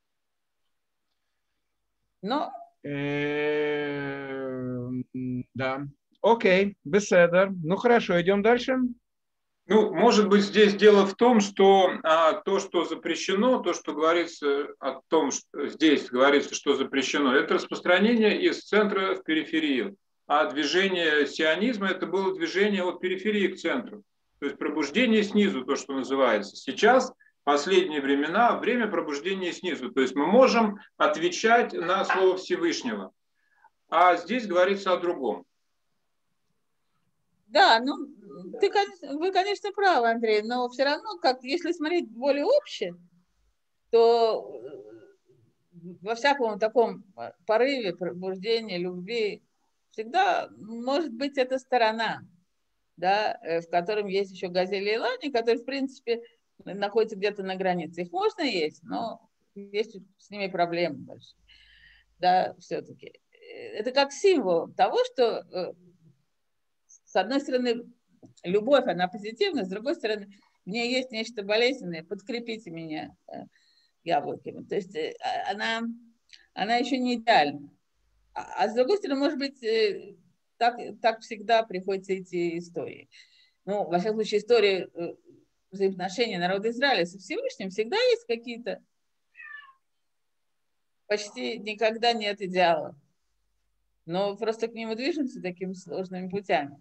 Но... Да. Окей, беседа. Ну хорошо, идем дальше. Ну, может быть, здесь дело в том, что то, что запрещено, то, что говорится о том, что здесь говорится, что запрещено, это распространение из центра в периферию. А движение сионизма – это было движение от периферии к центру. То есть пробуждение снизу, то, что называется. Сейчас, в последние времена, время пробуждения снизу. То есть мы можем отвечать на слово Всевышнего. А здесь говорится о другом. Да, ну, вы, конечно, правы, Андрей, но все равно, как, если смотреть более обще, то во всяком таком порыве, пробуждении, любви, всегда может быть эта сторона, да, в котором есть еще газели и лани, которые, в принципе, находятся где-то на границе. Их можно есть, но есть с ними проблемы большие. Да, все-таки. Это как символ того, что с одной стороны, любовь, она позитивная, с другой стороны, в ней есть нечто болезненное, подкрепите меня яблоками. То есть она еще не идеальна. А с другой стороны, может быть, так всегда приходится эти истории. Ну, во всяком случае, истории взаимоотношений народа Израиля со Всевышним всегда есть какие-то, почти никогда нет идеалов. Но просто к нему движемся такими сложными путями.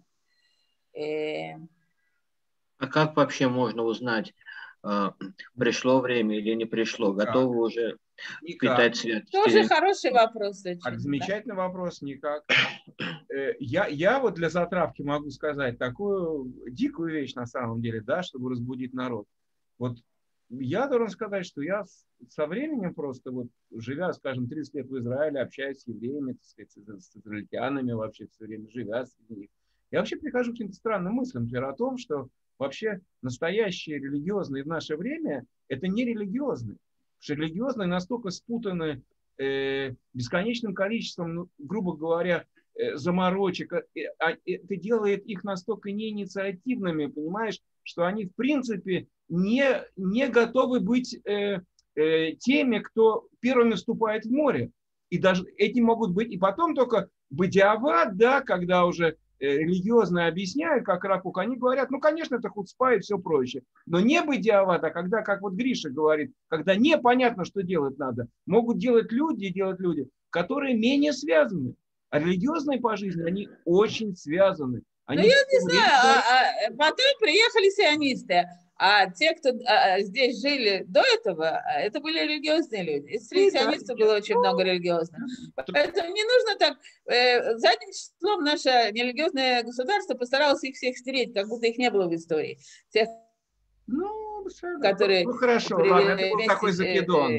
А как вообще можно узнать, пришло время или не пришло? Никак. Готовы уже Никак. питать святость? Тоже хороший вопрос. Очень, Замечательный вопрос, никак. Я вот для затравки могу сказать такую дикую вещь на самом деле, да, чтобы разбудить народ. Вот я должен сказать, что я со временем просто, вот, живя, скажем, 30 лет в Израиле, общаясь с евреями, так сказать, с израильтянами вообще все время, живя среди них, я вообще прихожу к каким-то странным мыслям, например, о том, что вообще настоящие религиозные в наше время – это не религиозные. Потому что религиозные настолько спутаны бесконечным количеством, ну, грубо говоря, заморочек. Это делает их настолько неинициативными, понимаешь, что они, в принципе, не готовы быть теми, кто первыми вступает в море. И даже эти могут быть, и потом только бадиават, да, когда уже религиозно объясняют, как ракук, они говорят, ну, конечно, это хуцпа и все прочее. Но не бадиават, а когда, как вот Гриша говорит, когда непонятно, что делать надо, могут делать люди, которые менее связаны. А религиозные по жизни, они очень связаны. Они, ну, я не знаю, потом приехали сионисты. А те, кто здесь жили до этого, это были религиозные люди. И среди сионистов было очень много религиозных. Поэтому не нужно так... задним числом наше нерелигиозное государство постаралось их всех стереть, как будто их не было в истории. Тех, которые... Ну, хорошо, ладно, это был такой закидон.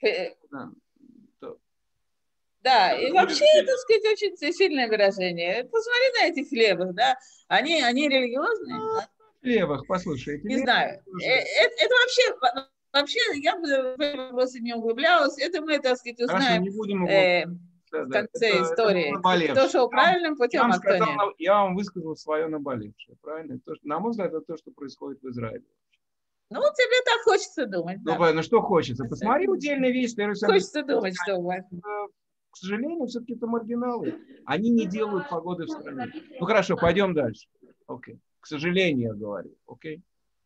Да, и вообще, так сказать, очень сильное выражение. Посмотри на этих хлебах, да, они религиозные. Да? Хлебах, послушай. Не знаю. Это вообще, я бы в этот вопрос не углублялась. Это мы, так сказать, узнаем в конце истории. Кто шел правильным путем, а кто нет. Я вам высказал свое наболевшее, правильно? На мой взгляд, это то, что происходит в Израиле. Ну, тебе так хочется думать. Ну, да. Ну что хочется? Посмотри удельные вещи. Хочется думать, что у вас. К сожалению, все-таки это маргиналы. Они не делают погоды в стране. Ну хорошо, пойдем дальше. Окей. К сожалению, я говорю. Окей.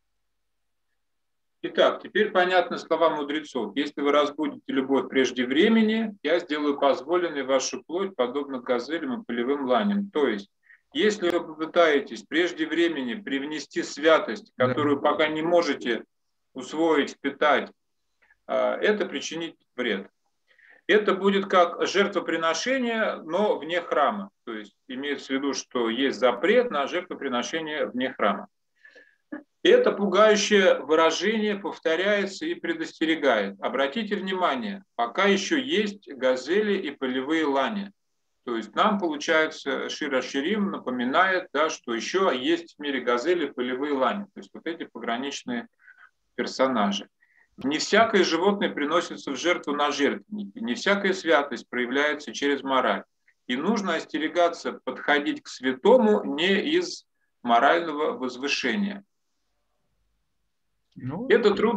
Итак, теперь понятны слова мудрецов. Если вы разбудите любовь прежде времени, я сделаю позволенной вашу плоть, подобно газелям и полевым ланям. То есть, если вы попытаетесь прежде времени привнести святость, которую пока не можете усвоить, впитать, это причинит вред. Это будет как жертвоприношение, но вне храма. То есть имеется в виду, что есть запрет на жертвоприношение вне храма. Это пугающее выражение повторяется и предостерегает. Обратите внимание, пока еще есть газели и полевые лани. То есть нам, получается, Шир ха-Ширим напоминает, да, что еще есть в мире газели и полевые лани. То есть вот эти пограничные персонажи. Не всякое животное приносится в жертву на жертвеннике, не всякая святость проявляется через мораль. И нужно остерегаться подходить к святому не из морального возвышения. Ну, Это трудность.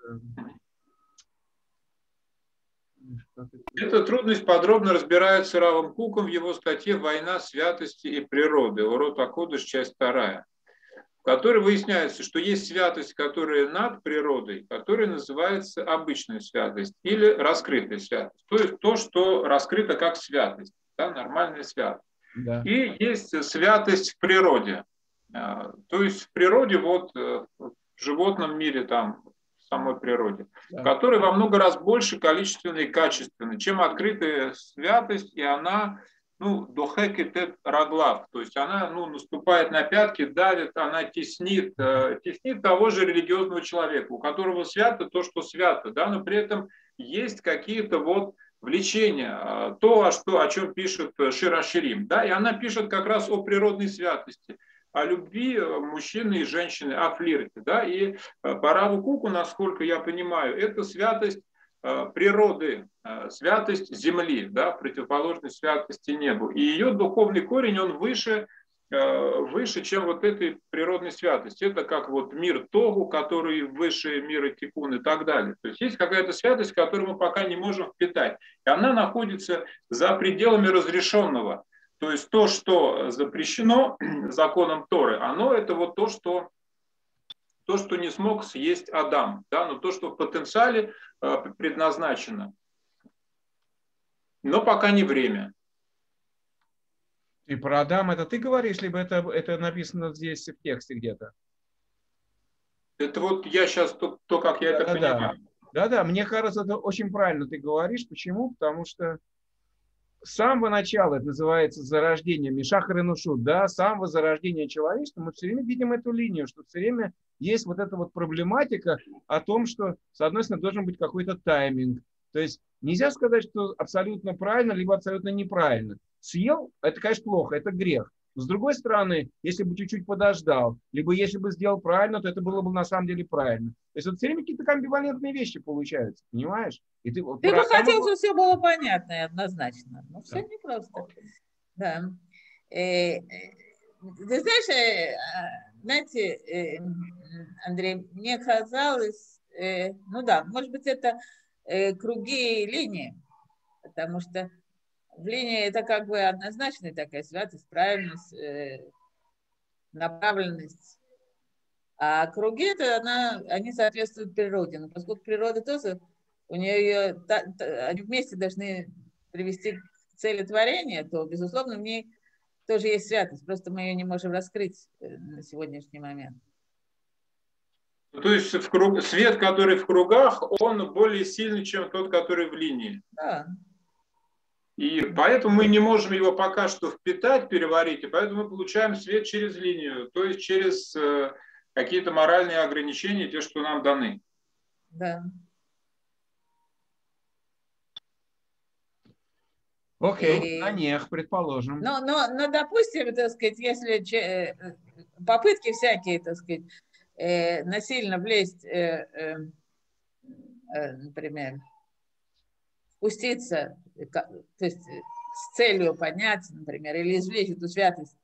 Эта трудность подробно разбирается Равом Куком в его статье «Война святости и природы», Орот Акодыш, часть 2, в которой выясняется, что есть святость, которая над природой, которая называется обычная святость или раскрытая святость. То есть то, что раскрыто как святость, да, нормальная святость. Да. И есть святость в природе. То есть в природе, вот в животном мире, там, в самой природе, Да. которая во много раз больше количественно и качественно, чем открытая святость, и она, дохекетет раглав, то есть она, наступает на пятки, давит, она теснит того же религиозного человека, у которого свято то, что свято, да, но при этом есть какие-то вот влечения, о чем пишет Шир ха-Ширим, да, и она пишет как раз о природной святости, о любви мужчины и женщины, о флирте. Да? И по Раву Куку, насколько я понимаю, это святость природы, святость земли, да, противоположность святости небу. И ее духовный корень, он выше, чем вот этой природной святости. Это как вот мир Тогу, который выше мира Тикун и так далее. То есть есть какая-то святость, которую мы пока не можем впитать. И она находится за пределами разрешенного. То есть то, что запрещено законом Торы, оно это вот то, что не смог съесть Адам, да, но то, что в потенциале предназначено. Но пока не время. И про Адам это ты говоришь, либо это написано здесь в тексте где-то? Это вот я сейчас то как я это понимаю. Да, мне кажется, это очень правильно ты говоришь. Почему? Потому что с самого начала, это называется зарождение Мишахар и Нушут, да, с самого зарождения человечества мы все время видим эту линию, что все время есть вот эта вот проблематика о том, что, с одной стороны, должен быть какой-то тайминг. То есть нельзя сказать, что абсолютно правильно, либо абсолютно неправильно. Съел, это, конечно, плохо, это грех. Но с другой стороны, если бы чуть-чуть подождал, либо если бы сделал правильно, то это было бы на самом деле правильно. То есть вот все время какие-то амбивалентные вещи получаются, понимаешь? И ты бы хотел, чтобы все было понятно и однозначно. Но все непросто. Да. Ты знаешь, знаете, Андрей, мне казалось, может быть, это круги и линии, потому что в линии это как бы однозначная такая святость, правильность, направленность. А круги это они соответствуют природе. Но поскольку природа тоже, они вместе должны привести к цели творения, то, безусловно, в ней тоже есть святость. Просто мы ее не можем раскрыть на сегодняшний момент. То есть свет, который в кругах, он более сильный, чем тот, который в линии. Да. И поэтому мы не можем его пока что впитать, переварить, и поэтому мы получаем свет через линию, то есть через какие-то моральные ограничения, те, что нам даны. Да. Окей, на них, предположим. Но, допустим, так сказать, если попытки всякие, так сказать, насильно влезть, например, спуститься, то есть с целью поднять, например, или извлечь эту святость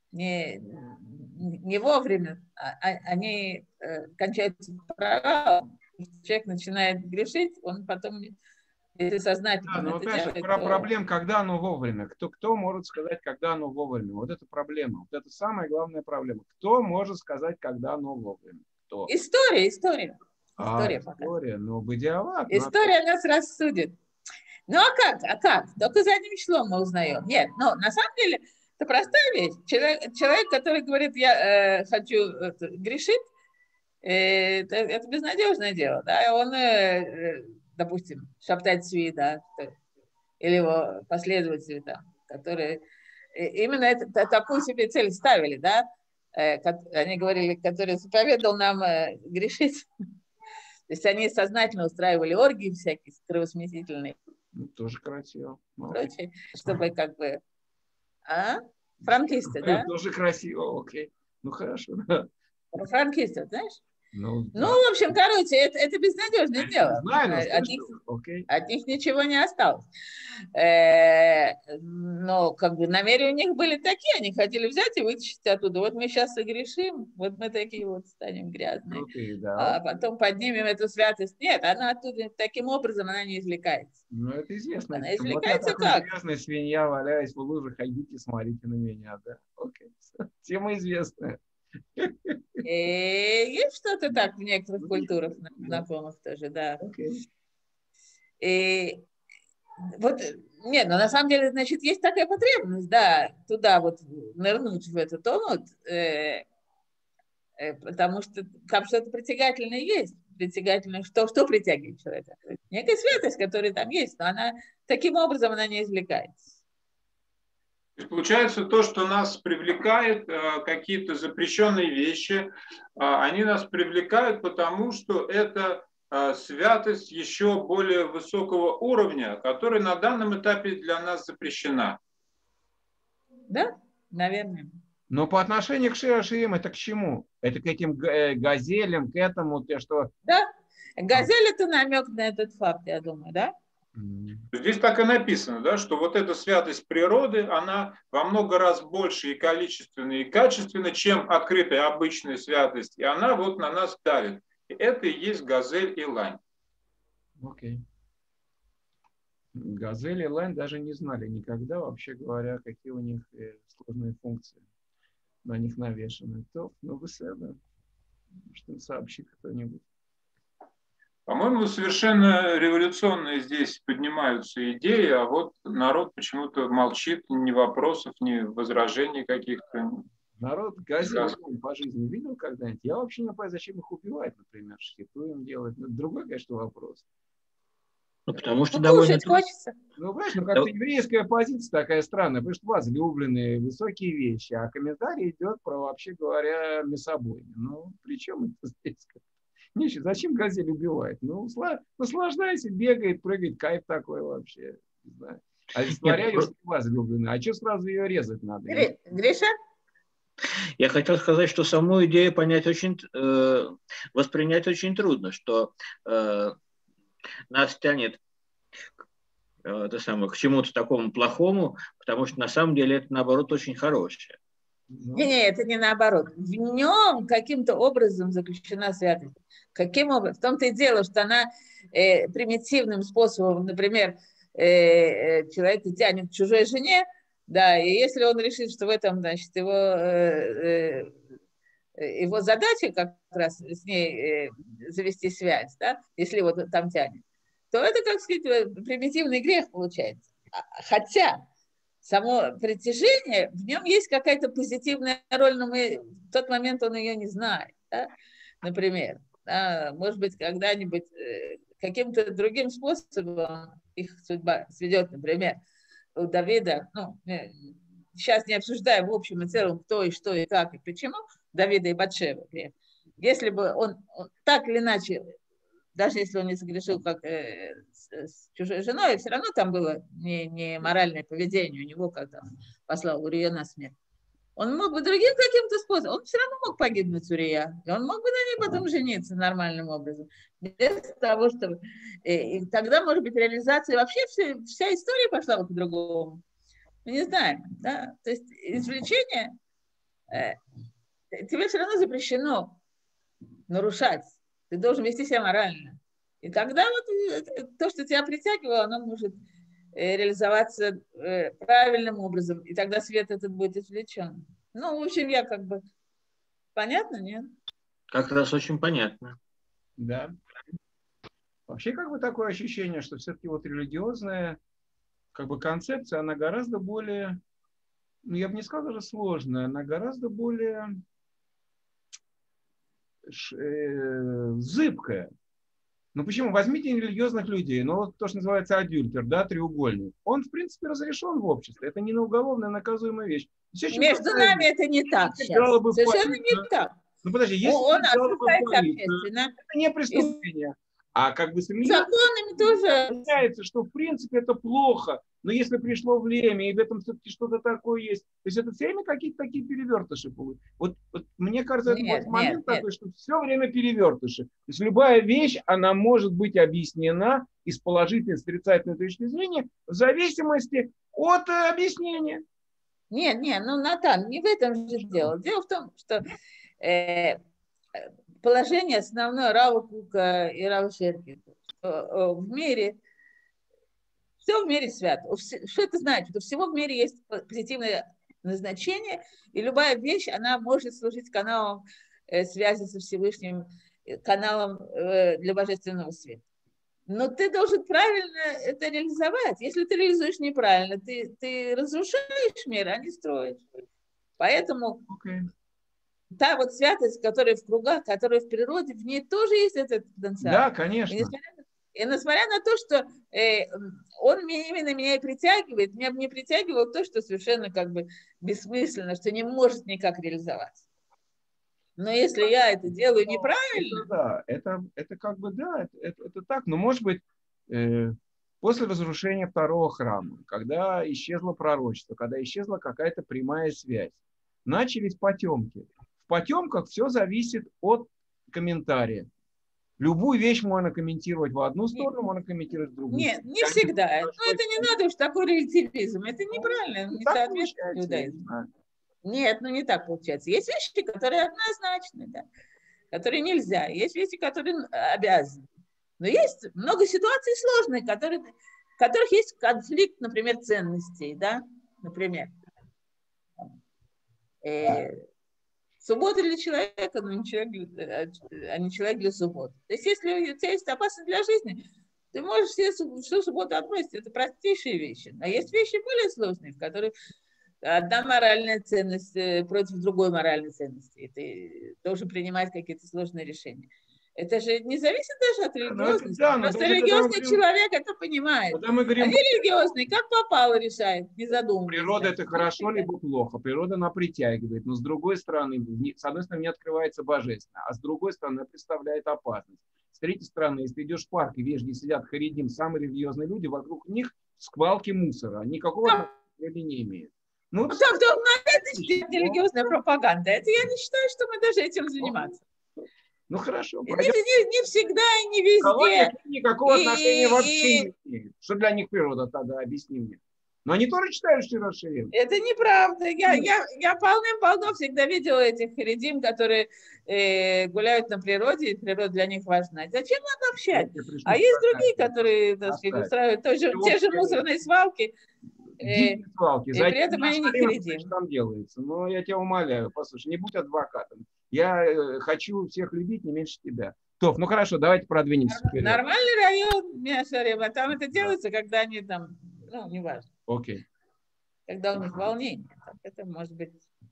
не вовремя, они кончаются провалом. Человек начинает грешить, он потом, если сознательно но это опять же, делает, проблем, когда оно вовремя. Кто может сказать, когда оно вовремя? Вот это проблема. Вот это самая главная проблема. Кто может сказать, когда оно вовремя? Кто? История. История, бадиават. История нас рассудит. Ну а как? Только задним числом мы узнаем. Нет, на самом деле это простая вещь. Человек, который говорит, я хочу грешить, это безнадежное дело. Да? Он, допустим, Шабтай Цви, да, или его последователи, да, которые именно такую себе цель ставили, да, они говорили, который заповедовал нам грешить. То есть они сознательно устраивали оргии всякие кровосмесительные. Тоже красиво. Прочее, чтобы как бы... Франкисты, да? Тоже красиво, окей. Ну хорошо, да. Франкисты, знаешь? Ну, Ну, в общем, короче, это безнадежное дело. знаю, От них ничего не осталось. Но как бы намерения у них были такие, они хотели взять и вытащить оттуда. Вот мы сейчас согрешим, вот мы такие вот станем грязные. Крутые, да. А потом поднимем эту святость. Нет, она оттуда таким образом она не извлекается. Ну, это известно. Она Вот я извлекается такой как? грязная свинья, валяюсь в луже, ходите, смотрите на меня, да. Окей. Тема известная. Есть что-то так в некоторых культурах знакомых тоже, да. И вот, нет, но на самом деле, значит, есть такая потребность, да, туда вот нырнуть в этот омут, потому что там что-то притягательное есть. Притягательное, что притягивает человека? Некая святость, которая там есть, но она таким образом она не извлекается. Получается, то, что нас привлекает, какие-то запрещенные вещи, они нас привлекают, потому что это святость еще более высокого уровня, которая на данном этапе для нас запрещена. Да, наверное. Но по отношению к Шира Ширим это к чему? Это к этим газелям, к этому, что... Да, газель это намек на этот факт, я думаю, да? Здесь так и написано, да, что вот эта святость природы, она во много раз больше и количественно, и качественно, чем открытая обычная святость. И она вот на нас давит. И это и есть газель и лань. Окей. Газель и лань даже не знали никогда, вообще говоря, какие у них сложные функции на них навешаны. То, ну вы сами, что сообщит кто-нибудь. По-моему, совершенно революционные здесь поднимаются идеи, а вот народ почему-то молчит, ни вопросов, ни возражений каких-то. Народ газель по жизни видел когда-нибудь? Я вообще не понимаю, зачем их убивать, например, что им делать. Ну, другой, конечно, вопрос. Ну, потому что довольно... хочется. Ну, понимаешь, ну как-то еврейская позиция такая странная, потому что возлюбленные, высокие вещи, а комментарий идет про, вообще говоря, мясобойню. Ну, при чем это здесь? Ничего, зачем газель убивать? Ну, наслаждайся, бегает, прыгает, кайф такой вообще. Не знаю. А олицетворяю ее возлюбленную. А что сразу ее резать надо? Гриша? Я хотел сказать, что саму идею воспринять очень трудно, что нас тянет к чему-то такому плохому, потому что на самом деле это, наоборот, очень хорошее. Не, это не наоборот. В нем каким-то образом заключена святость. Каким образом? В том-то и дело, что она примитивным способом, например, человек тянет к чужой жене, да, и если он решит, что в этом, значит, его задача как раз с ней завести связь, да, если вот там тянет, то это, как сказать, примитивный грех получается. Хотя само притяжение, в нем есть какая-то позитивная роль, но в тот момент он ее не знает. Да? Например, да, может быть, когда-нибудь каким-то другим способом их судьба сведет, например, у Давида, ну, сейчас не обсуждаем в общем и целом кто и что и как и почему, Давида и Батшевы. Если бы он так или иначе, даже если он не согрешил как с чужой женой, все равно там было не моральное поведение у него, когда он послал Урия на смерть. Он мог бы другим каким-то способом, он все равно мог погибнуть Урия, и он мог бы на ней потом жениться нормальным образом. Без того, чтобы... И тогда, может быть, реализация, вообще вся история пошла бы по-другому. Мы не знаем, да? То есть извлечение, тебе все равно запрещено нарушать. Ты должен вести себя морально. И тогда вот то, что тебя притягивало, оно может реализоваться правильным образом. И тогда свет этот будет извлечен. Ну, в общем, я как бы... Понятно, нет? Как раз очень понятно. Да. Вообще как бы такое ощущение, что все-таки вот религиозная как бы концепция, она гораздо более, ну, я бы не сказал даже сложная, она гораздо более зыбкая. Ну почему? Возьмите нерелигиозных людей, ну вот то, что называется адюльтер, да, треугольник. Он, в принципе, разрешен в обществе. Это не на уголовная наказуемая вещь. Между нами это не так сейчас. Совершенно не так. Ну подожди, если он осуждается общественно. это не преступление. А как бы законами тоже получается, что в принципе это плохо. но если пришло время, и в этом все-таки что-то такое есть, то есть это все время какие-то такие перевертыши будут. Вот мне кажется, это Нет, вот момент нет. такой, что все время перевертыши. То есть любая вещь, она может быть объяснена из положительной, с отрицательной точки зрения в зависимости от объяснения. Нет, ну, Натан, не в этом же дело. Дело в том, что положение основное Рава Кука и Рава Шерки, что в мире, все в мире свято. Что это значит? Что у всего в мире есть позитивное назначение, и любая вещь, она может служить каналом связи со Всевышним, каналом для божественного света. Но ты должен правильно это реализовать. Если ты реализуешь неправильно, ты разрушаешь мир, а не строишь. Поэтому та вот святость, которая в кругах, которая в природе, в ней тоже есть этот потенциал. Да, конечно. И несмотря на то, что он именно меня и притягивает, меня не притягивало то, что совершенно как бы бессмысленно, что не может никак реализоваться. Но если я это делаю неправильно... Это как бы, да, это так. Но может быть, после разрушения второго храма, когда исчезло пророчество, когда исчезла какая-то прямая связь, начались потемки. В потемках все зависит от комментария. Любую вещь можно комментировать в одну сторону, можно комментировать в другую. Нет, не всегда. Но это не надо уж такой релятивизм. Это неправильно, не соответствует иудаизму. Нет, не так получается. Есть вещи, которые однозначны, да, которые нельзя. Есть вещи, которые обязаны. Но есть много ситуаций сложных, в которых есть конфликт, например, ценностей, да, например. Суббота для человека, но не человек для субботы. То есть, если у тебя есть опасность для жизни, ты можешь всю субботу отбросить. Это простейшие вещи. А есть вещи более сложные, в которых одна моральная ценность против другой моральной ценности. И ты должен принимать какие-то сложные решения. Это же не зависит даже от религиозности. Просто религиозный человек это понимает. А нерелигиозный, как попало, решает, не задумываясь. Природа это хорошо либо плохо. Природа она притягивает. Но с другой стороны, с одной стороны, не открывается божественно, а с другой стороны, она представляет опасность. С третьей стороны, если ты идешь в парк и видишь, где сидят харидим, самые религиозные люди, вокруг них сквалки мусора. Никакого отношения не имеют. Ну, это религиозная пропаганда. Это я не считаю, что мы должны этим заниматься. Ну хорошо. Не всегда и не везде. Никакого отношения вообще не имеют. Что для них природа тогда? Объясни мне. Но они тоже читают Шира Ширим. Это неправда. Я полным-полно всегда видела этих харидим, которые гуляют на природе, и природа для них важна. Зачем нам общать? А есть другие, которые, так сказать, устраивают те же мусорные свалки. Дикие свалки. И при этом они не харидим. Что там делается? Но я тебя умоляю, послушай, не будь адвокатом. Я хочу всех любить не меньше тебя. Топ, ну хорошо, давайте продвинемся вперед. Нормальный район, Миашарема, там это делается, когда они там, неважно. Окей. Когда у них волнение. Это может быть...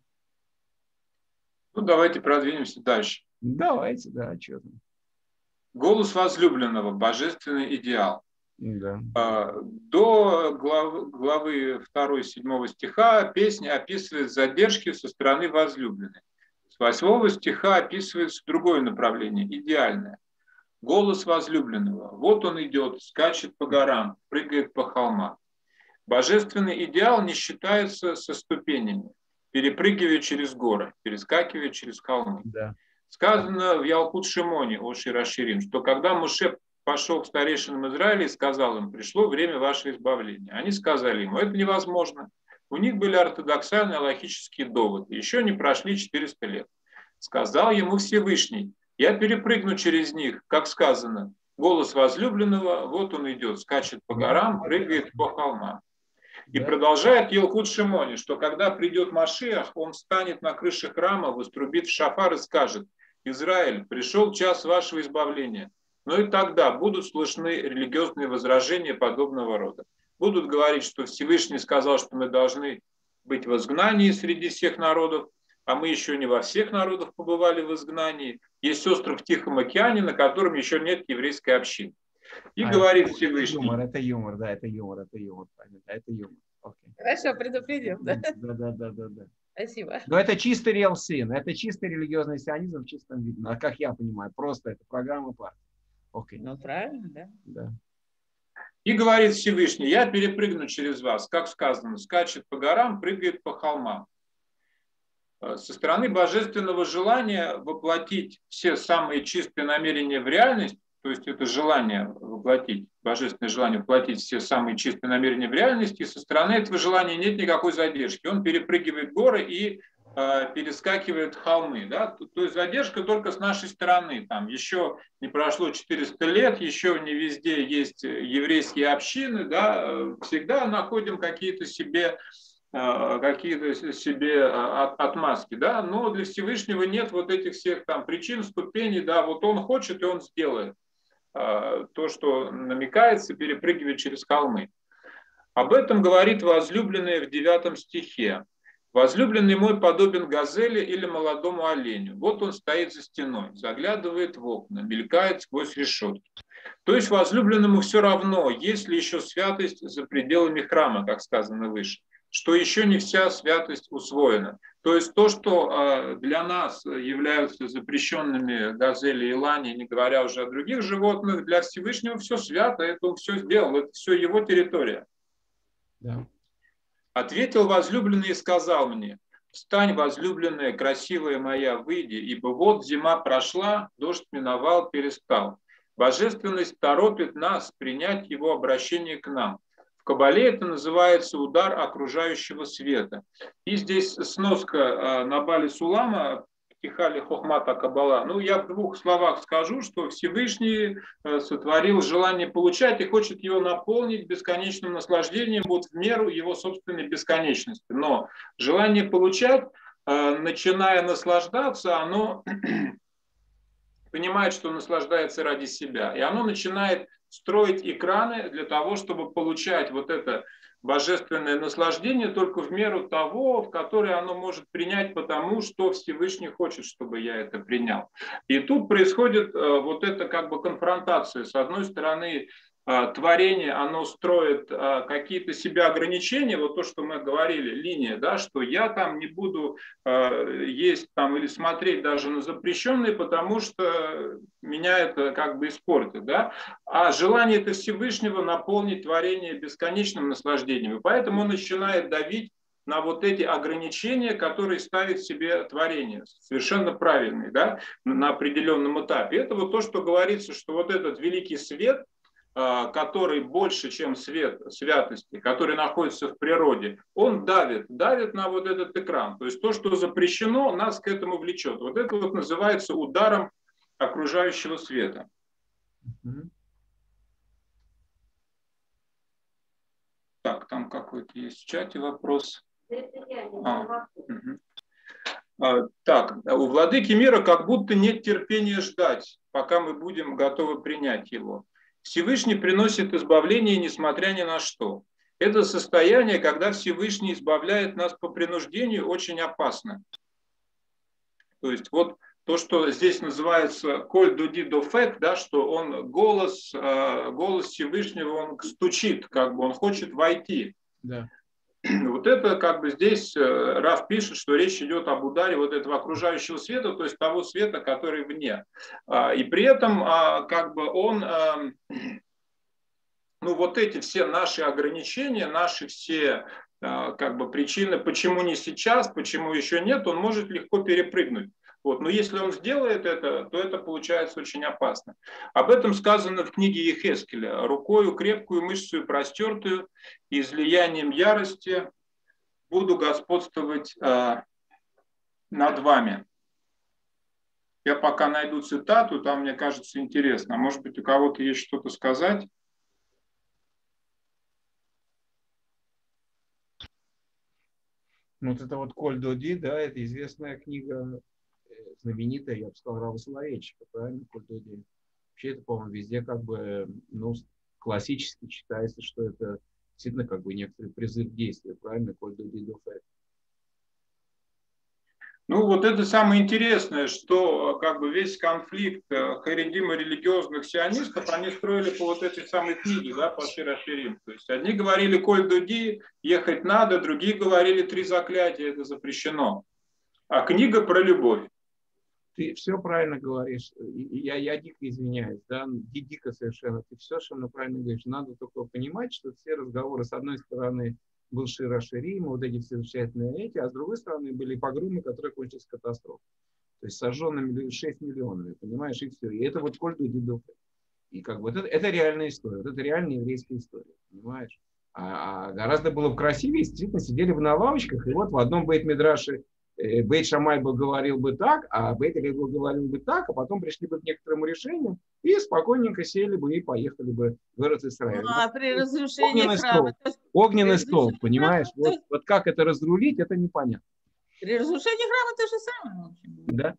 Ну, давайте продвинемся дальше. Давайте, да, что там. Голос возлюбленного, божественный идеал. Да. До главы 2-7 стиха песня описывает задержки со стороны возлюбленной. С 8 стиха описывается другое направление, идеальное. Голос возлюбленного. Вот он идет, скачет по горам, прыгает по холмам. Божественный идеал не считается со ступенями, перепрыгивая через горы, перескакивая через холмы. Да. Сказано в Ялкут Шимоне о Шира Ширим, что когда Моше пошел к старейшинам Израиля и сказал им: пришло время вашего избавления. Они сказали ему: это невозможно. У них были ортодоксальные алахические доводы. Еще не прошли 400 лет. Сказал ему Всевышний: я перепрыгну через них, как сказано. Голос возлюбленного, вот он идет, скачет по горам, прыгает по холмам. И продолжает Елкут Шимони, что когда придет Машиах, он встанет на крыше храма, вострубит в шафар и скажет: Израиль, пришел час вашего избавления. Но и тогда будут слышны религиозные возражения подобного рода. Будут говорить, что Всевышний сказал, что мы должны быть в изгнании среди всех народов, а мы еще не во всех народах побывали в изгнании. Есть остров в Тихом океане, на котором еще нет еврейской общины. И говорит Всевышний. Это юмор, да, это юмор. Это юмор. Okay. Хорошо, предупредил. Да. Спасибо. Но это чистый real sin, это чистый религиозный сионизм в чистом виде. А как я понимаю, просто это программа партии. Okay. Ну, правильно, да. И говорит Всевышний: я перепрыгну через вас, как сказано, скачет по горам, прыгает по холмам. Со стороны божественного желания воплотить все самые чистые намерения в реальность, то есть это желание воплотить, божественное желание воплотить все самые чистые намерения в реальности, и со стороны этого желания нет никакой задержки. Он перепрыгивает горы и перескакивает холмы. Да? То есть задержка только с нашей стороны. Там еще не прошло 400 лет, еще не везде есть еврейские общины. Да? Всегда находим какие-то себе отмазки, да, но для Всевышнего нет вот этих всех там причин, ступеней, да, вот он хочет и он сделает то, что намекается, перепрыгивает через холмы. Об этом говорит возлюбленная в 9 стихе. «Возлюбленный мой подобен газели или молодому оленю. Вот он стоит за стеной, заглядывает в окна, мелькает сквозь решетки». То есть возлюбленному все равно, есть ли еще святость за пределами храма, как сказано выше, что еще не вся святость усвоена. То есть то, что для нас являются запрещенными газели и лани, не говоря уже о других животных, для Всевышнего все свято, это он все сделал, это все его территория. Да. Ответил возлюбленный и сказал мне: «Встань, возлюбленная, красивая моя, выйди, ибо вот зима прошла, дождь миновал, перестал». Божественность торопит нас принять его обращение к нам. В Кабале это называется удар окружающего света. И здесь сноска на Бали Сулама, Тихали Хохмата Кабала. Ну, я в 2 словах скажу, что Всевышний сотворил желание получать и хочет его наполнить бесконечным наслаждением вот в меру его собственной бесконечности. Но желание получать, начиная наслаждаться, оно понимает, что наслаждается ради себя. И оно начинает строить экраны для того, чтобы получать вот это божественное наслаждение только в меру того, в который оно может принять, потому что Всевышний хочет, чтобы я это принял. И тут происходит вот эта как бы конфронтация. С одной стороны, творение, оно строит какие-то себе ограничения, вот то, что мы говорили, линия, да, что я там не буду есть там или смотреть даже на запрещенные, потому что меня это как бы испортит, да, а желание это Всевышнего наполнить творение бесконечным наслаждением, и поэтому он начинает давить на вот эти ограничения, которые ставит себе творение, совершенно правильные, да, на определенном этапе. Это вот то, что говорится, что вот этот великий свет, который больше, чем свет святости, который находится в природе, он давит на вот этот экран. То есть то, что запрещено, нас к этому влечет. Вот это вот называется ударом окружающего света. Так, там какой-то есть в чате вопрос. Так, у владыки мира как будто нет терпения ждать, пока мы будем готовы принять его. Всевышний приносит избавление, несмотря ни на что. Это состояние, когда Всевышний избавляет нас по принуждению, очень опасно. То есть вот то, что здесь называется «коль дуди дофет», да, что он голос Всевышнего, он стучит, как бы он хочет войти. Да. Вот это как бы здесь Рав пишет, что речь идет об ударе вот этого окружающего света, то есть того света, который вне. И при этом как бы он, ну вот эти все наши ограничения, наши все как бы причины, почему не сейчас, почему еще нет, он может легко перепрыгнуть. Вот. Но если он сделает это, то это получается очень опасно. Об этом сказано в книге Ехескеля. «Рукою крепкую, мышцу простертую, излиянием ярости буду господствовать над вами». Я пока найду цитату, там, мне кажется, интересно. Может быть, у кого-то есть что-то сказать? Вот это вот «Коль доди», да, это известная книга, знаменитая, я бы сказал, Рава Соловейчика, правильно, «Коль доди». Вообще это, по-моему, везде как бы, ну, классически считается, что это действительно как бы некоторый призыв к действию, правильно, «Коль доди дофет». Ну, вот это самое интересное, что как бы весь конфликт харидим и религиозных сионистов, они строили по вот этой самой книге, да, по Шир ха-Ширим. То есть одни говорили «Коль дуди», ехать надо, другие говорили «3 заклятия», это запрещено. А книга про любовь. Ты все правильно говоришь. Я дико извиняюсь, да, дико совершенно. Ты все совершенно правильно говоришь. Надо только понимать, что все разговоры, с одной стороны, был Шира Ширим, вот эти все замечательные эти, а с другой стороны, были погромы, которые кончились катастрофой. То есть сожженными 6 миллионами, понимаешь, и все. И это вот Кольду Дидов. И как бы это реальная история, вот это реальная еврейская история, понимаешь? А гораздо было бы красивее, действительно, сидели бы на лавочках, и вот в одном бейт-мидраше Бейт Шамай бы говорил бы так, а Бейт Элей говорил бы так, а потом пришли бы к некоторому решению и спокойненько сели бы и поехали бы в Эрец-Исраэль. Ну, а при разрушении Огненный храма... Огненный столб, понимаешь? Вот как это разрулить, это непонятно. При разрушении храма то же самое. В общем. Да.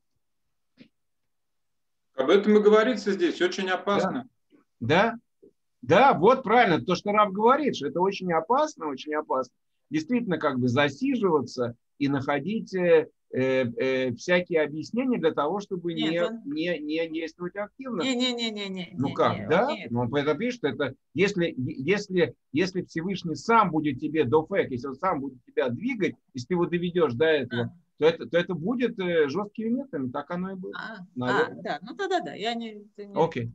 Об этом и говорится здесь, очень опасно. Да, вот правильно, то, что Рав говорит, что это очень опасно, очень опасно. Действительно, как бы засиживаться и находить всякие объяснения для того, чтобы не действовать активно. Не. Ну как, да? Ну, это пишет, что это если Всевышний сам будет тебе дофек, если он сам будет тебя двигать, если ты его доведешь до этого, то это будет жесткими методами, так оно и будет. Да, ну тогда да. Окей.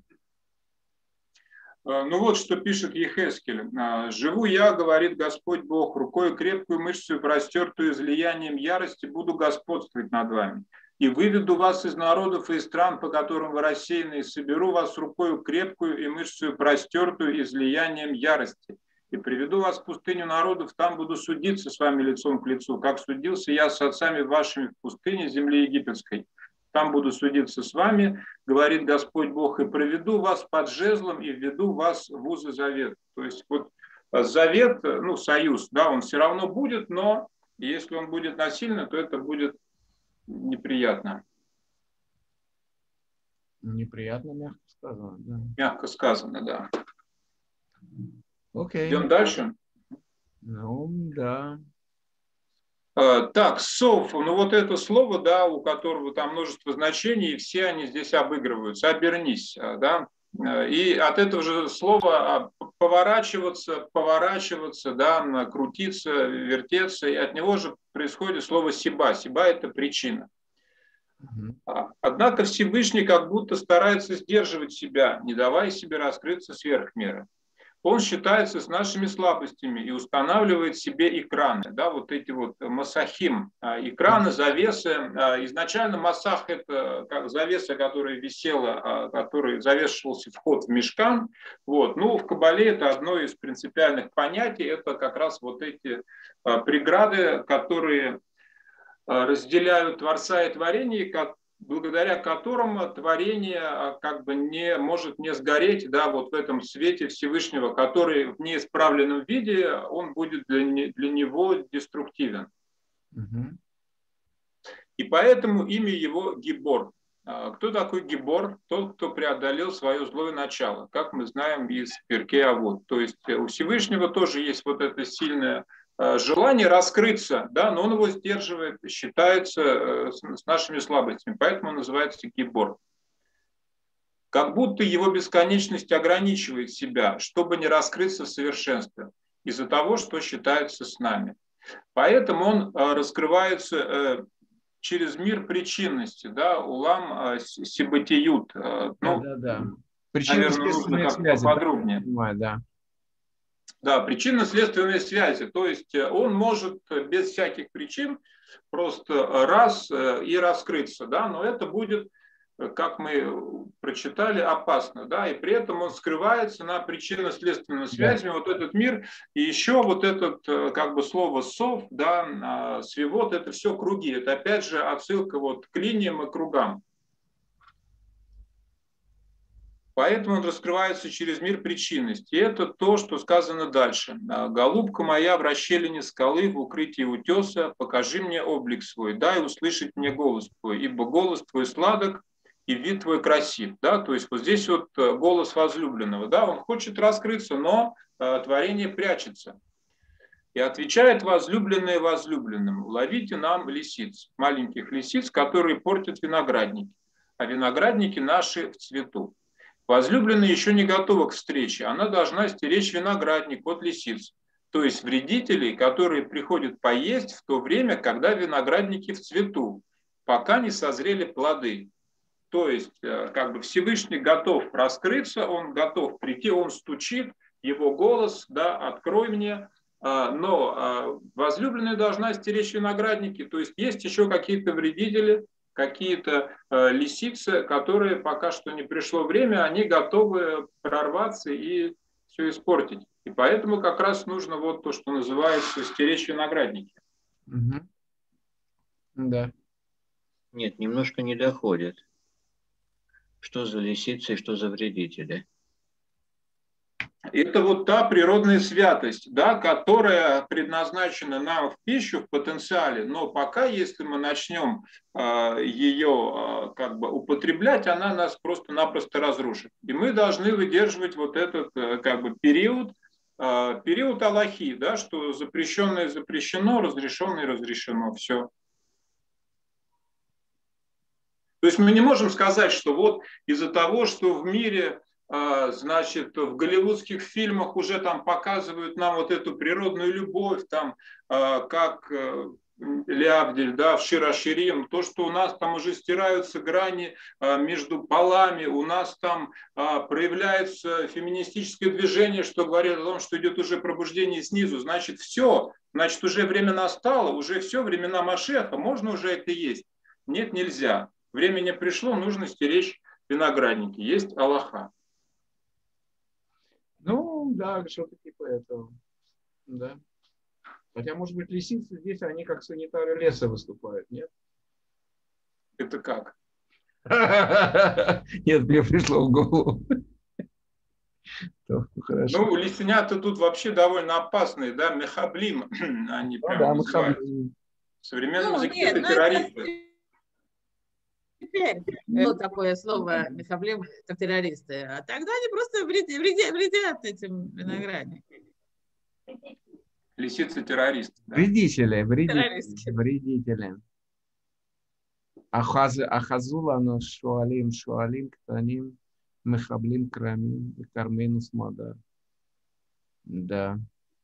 Ну вот, что пишет Ехескель. «Живу я, говорит Господь Бог, рукой крепкую, мышцу простертую, излиянием ярости буду господствовать над вами. И выведу вас из народов и из стран, по которым вы рассеяны, и соберу вас рукою крепкую и мышцу простертую, излиянием ярости. И приведу вас в пустыню народов, там буду судиться с вами лицом к лицу, как судился я с отцами вашими в пустыне земли египетской. Там буду судиться с вами, говорит Господь Бог, и проведу вас под жезлом и введу вас в узы завет». То есть вот завет, ну союз, да, он все равно будет, но если он будет насильно, то это будет неприятно. Неприятно, мягко сказано. Да. Мягко сказано, да. Окей. Идем дальше. Ну, да. Так, сов, ну вот это слово, да, у которого там множество значений, и все они здесь обыгрываются. Обернись, да. И от этого же слова поворачиваться, да, крутиться, вертеться, и от него же происходит слово сиба. Сиба – это причина. Однако Всевышний как будто старается сдерживать себя, не давая себе раскрыться сверх меры. Он считается с нашими слабостями и устанавливает себе экраны, да, вот эти вот масахим, экраны, завесы. Изначально масах – это как завеса, которая висела, который завешивался вход в мишкан. Вот. Ну, в Кабале это одно из принципиальных понятий, это как раз вот эти преграды, которые разделяют Творца и творение, благодаря которым творение как бы не может не сгореть, да, вот в этом свете Всевышнего, который в неисправленном виде, он будет для него деструктивен. И поэтому имя его Гибор. Кто такой Гибор? Тот, кто преодолел свое злое начало, как мы знаем из Перкей Авот. То есть у Всевышнего тоже есть вот это сильное желание раскрыться, да, но он его сдерживает, считается с нашими слабостями, поэтому он называется Гибор. Как будто его бесконечность ограничивает себя, чтобы не раскрыться в совершенстве, из-за того, что считается с нами. Поэтому он раскрывается через мир причинности, да, улам сибатиют. Ну, да. Наверное, нужно как-то подробнее. Да. Да, причинно-следственные связи. То есть он может без всяких причин просто раз и раскрыться, да, но это будет, как мы прочитали, опасно, да, и при этом он скрывается на причинно-следственными связями, вот этот мир, и еще вот этот, как бы, слово «сов», да, «свивот» – это все круги, это опять же отсылка вот к линиям и кругам. Поэтому он раскрывается через мир причинности. И это то, что сказано дальше. «Голубка моя в расщелине скалы, в укрытии утеса, покажи мне облик свой, дай услышать мне голос твой, ибо голос твой сладок, и вид твой красив». Да? То есть вот здесь вот голос возлюбленного. Да? Он хочет раскрыться, но творение прячется. И отвечает возлюбленное возлюбленному: ловите нам лисиц, маленьких лисиц, которые портят виноградники, а виноградники наши в цвету. Возлюбленная еще не готова к встрече, она должна стеречь виноградник от лисиц, то есть вредителей, которые приходят поесть в то время, когда виноградники в цвету. пока не созрели плоды. То есть как бы Всевышний готов раскрыться, он готов прийти, он стучит, его голос, да, открой мне, но возлюбленная должна стеречь виноградники, то есть еще какие-то вредители, какие-то лисицы, которые пока что не пришло время, они готовы прорваться и все испортить. И поэтому как раз нужно вот то, что называется стеречь виноградники. Угу. Да. Нет, немножко не доходит. Что за лисицы и что за вредители? Это вот та природная святость, да, которая предназначена нам в пищу в потенциале, но пока, если мы начнем ее как бы употреблять, она нас просто-напросто разрушит. И мы должны выдерживать вот этот как бы период Аллахи, да, что запрещенное запрещено, разрешенное разрешено, все. То есть мы не можем сказать, что вот из-за того, что в мире, значит, в голливудских фильмах уже там показывают нам вот эту природную любовь, там, как Лявдель, да, в Шир ха-Ширим, то, что у нас там уже стираются грани между полами, у нас там проявляется феминистическое движение, что говорит о том, что идет уже пробуждение снизу, значит, все, значит, уже время настало, уже все, времена Машеха, можно уже это есть? Нет, нельзя. Время не пришло, нужно стеречь виноградники. Есть Аллаха. Ну, да, что-то типа этого. Да. Хотя, может быть, лисицы здесь, они как санитары леса выступают, нет? Это как? Нет, мне пришло в голову. Хорошо. Ну, лисенята тут вообще довольно опасные, да, мехаблим, они прямо называют. В современном языке это террористы. Теперь такое слово мехаблим, как террористы. А тогда они просто вредят этим виноградникам. Лисицы-террористы. Да. Вредители. Ахазула, но шуалим, ктаним, мехаблим, крамим, кармейну смада. Да.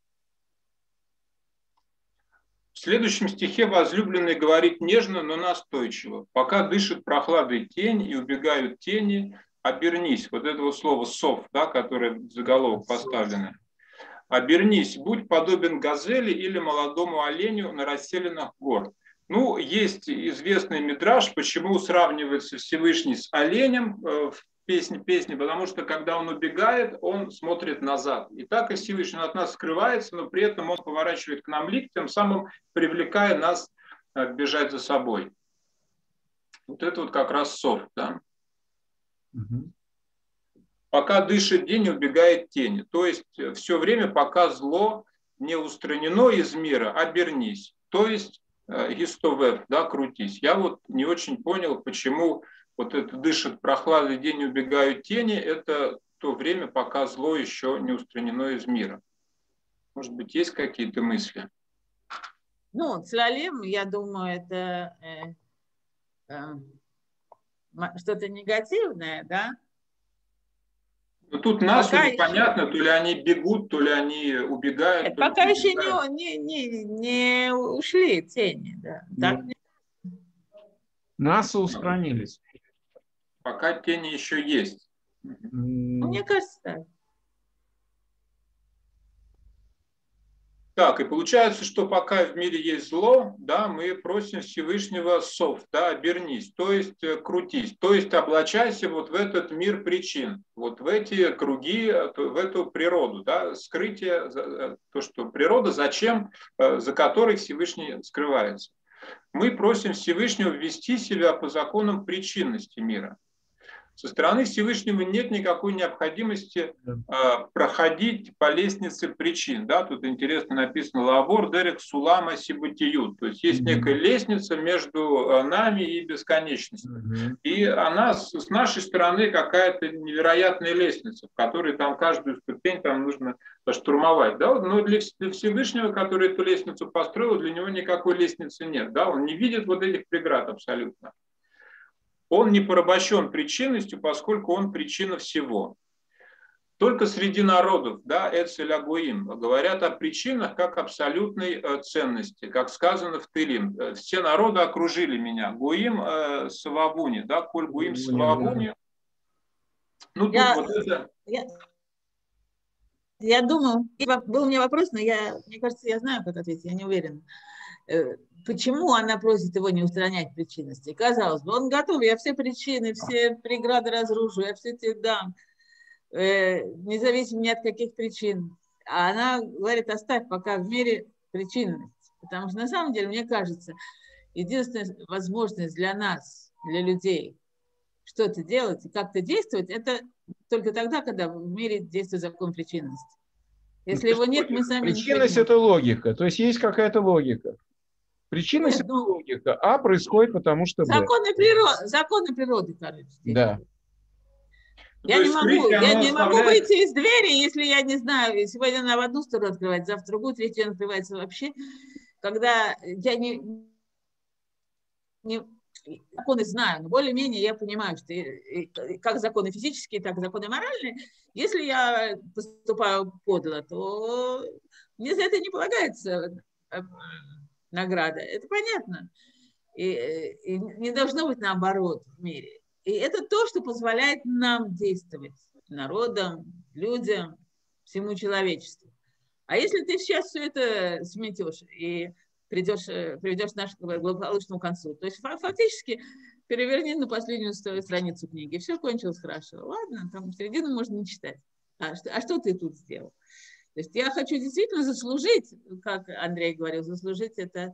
В следующем стихе возлюбленный говорит нежно, но настойчиво. Пока дышит прохладой тень и убегают тени, обернись. Вот это вот слово «сов», да, которое в заголовок поставлено. Обернись, будь подобен газели или молодому оленю на расселенных гор. Ну, есть известный мидраш, почему сравнивается Всевышний с оленем в песни, потому что когда он убегает, он смотрит назад. И так и Всевышний от нас скрывается, но при этом он поворачивает к нам лик, тем самым привлекая нас бежать за собой. Вот это вот как раз сов, да? Угу. Пока дышит день, убегает тень. То есть все время, пока зло не устранено из мира, обернись. То есть гистовев, да, крутись. Я вот не очень понял, почему вот это дышит прохладой день, убегают тени, это то время, пока зло еще не устранено из мира. Может быть, есть какие-то мысли? Ну, цлалим, я думаю, это что-то негативное, да? Но тут нас непонятно, то ли они бегут, то ли они убегают. Нет, пока еще не ушли тени, да. Так... Нас устранились. Пока тени еще есть. Мне кажется, так. Так, и получается, что пока в мире есть зло, да, мы просим Всевышнего сов, да, обернись, то есть крутись, то есть облачайся вот в этот мир причин, вот в эти круги, в эту природу, да, скрытие, то, что природа, зачем, за которой Всевышний скрывается. Мы просим Всевышнего ввести себя по законам причинности мира. Со стороны Всевышнего нет никакой необходимости проходить по лестнице причин. Да? Тут интересно написано «Лавор дерек сулама сибатиют». То есть есть некая лестница между нами и бесконечностью. И она с нашей стороны какая-то невероятная лестница, в которой там каждую ступень там нужно штурмовать. Да? Но для Всевышнего, который эту лестницу построил, для него никакой лестницы нет. Да? Он не видит вот этих преград абсолютно. Он не порабощен причинностью, поскольку он причина всего. только среди народов, да, Эцель Агуим, говорят о причинах как абсолютной ценности, как сказано в Тилим. Все народы окружили меня. Гуим Сававуни, да, Коль Гуим Сававуни. Ну, тут вот это... Я думаю, был у меня вопрос, но мне кажется, я знаю, как ответить, я не уверена. Почему она просит его не устранять причинности? Казалось бы, он готов, я все причины, все преграды разрушу, я все тебе дам, независимо ни от каких причин. А она говорит, оставь пока в мире причинность. Потому что на самом деле, мне кажется, единственная возможность для нас, для людей, что-то делать и как-то действовать, это только тогда, когда в мире действует закон причинности. Если его нет, мы сами не причинность – это логика, то есть есть какая-то логика. Причинность – это логика, а происходит потому что… Законы природы, короче. Да. Я не могу выйти из двери, если я не знаю, сегодня она в одну сторону открывается, завтра в другую, третью открывается вообще. Когда я не законы знаю, но более-менее я понимаю, что как законы физические, так и законы моральные, если я поступаю подло, то мне за это не полагается награда. Это понятно. И не должно быть наоборот в мире. И это то, что позволяет нам действовать народам, людям, всему человечеству. А если ты сейчас все это сметешь и приведешь к благополучному концу, то есть фактически переверни на последнюю страницу книги, все кончилось хорошо. Ладно, там середину можно не читать. А что ты тут сделал? То есть я хочу действительно заслужить, как Андрей говорил, заслужить это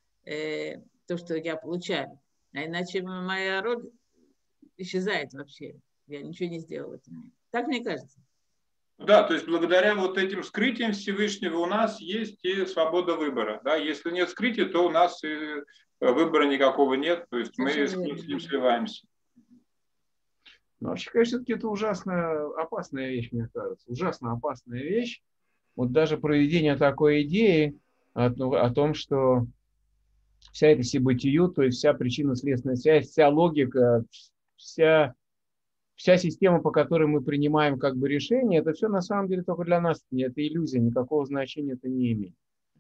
то, что я получаю. А иначе моя роль исчезает вообще. Я ничего не сделала в этом мире. Так мне кажется. Да, то есть благодаря вот этим скрытиям Всевышнего у нас есть и свобода выбора. Да? Если нет скрытия, то у нас и выбора никакого нет, то есть мы с ним сливаемся. Ну, вообще, конечно, все-таки это ужасно опасная вещь, мне кажется. Ужасно опасная вещь. Вот даже проведение такой идеи о том, что вся эта сибытию, то есть вся причинно-следственная связь, вся логика, вся система, по которой мы принимаем как бы решения, это все на самом деле только для нас. Это иллюзия, никакого значения это не имеет.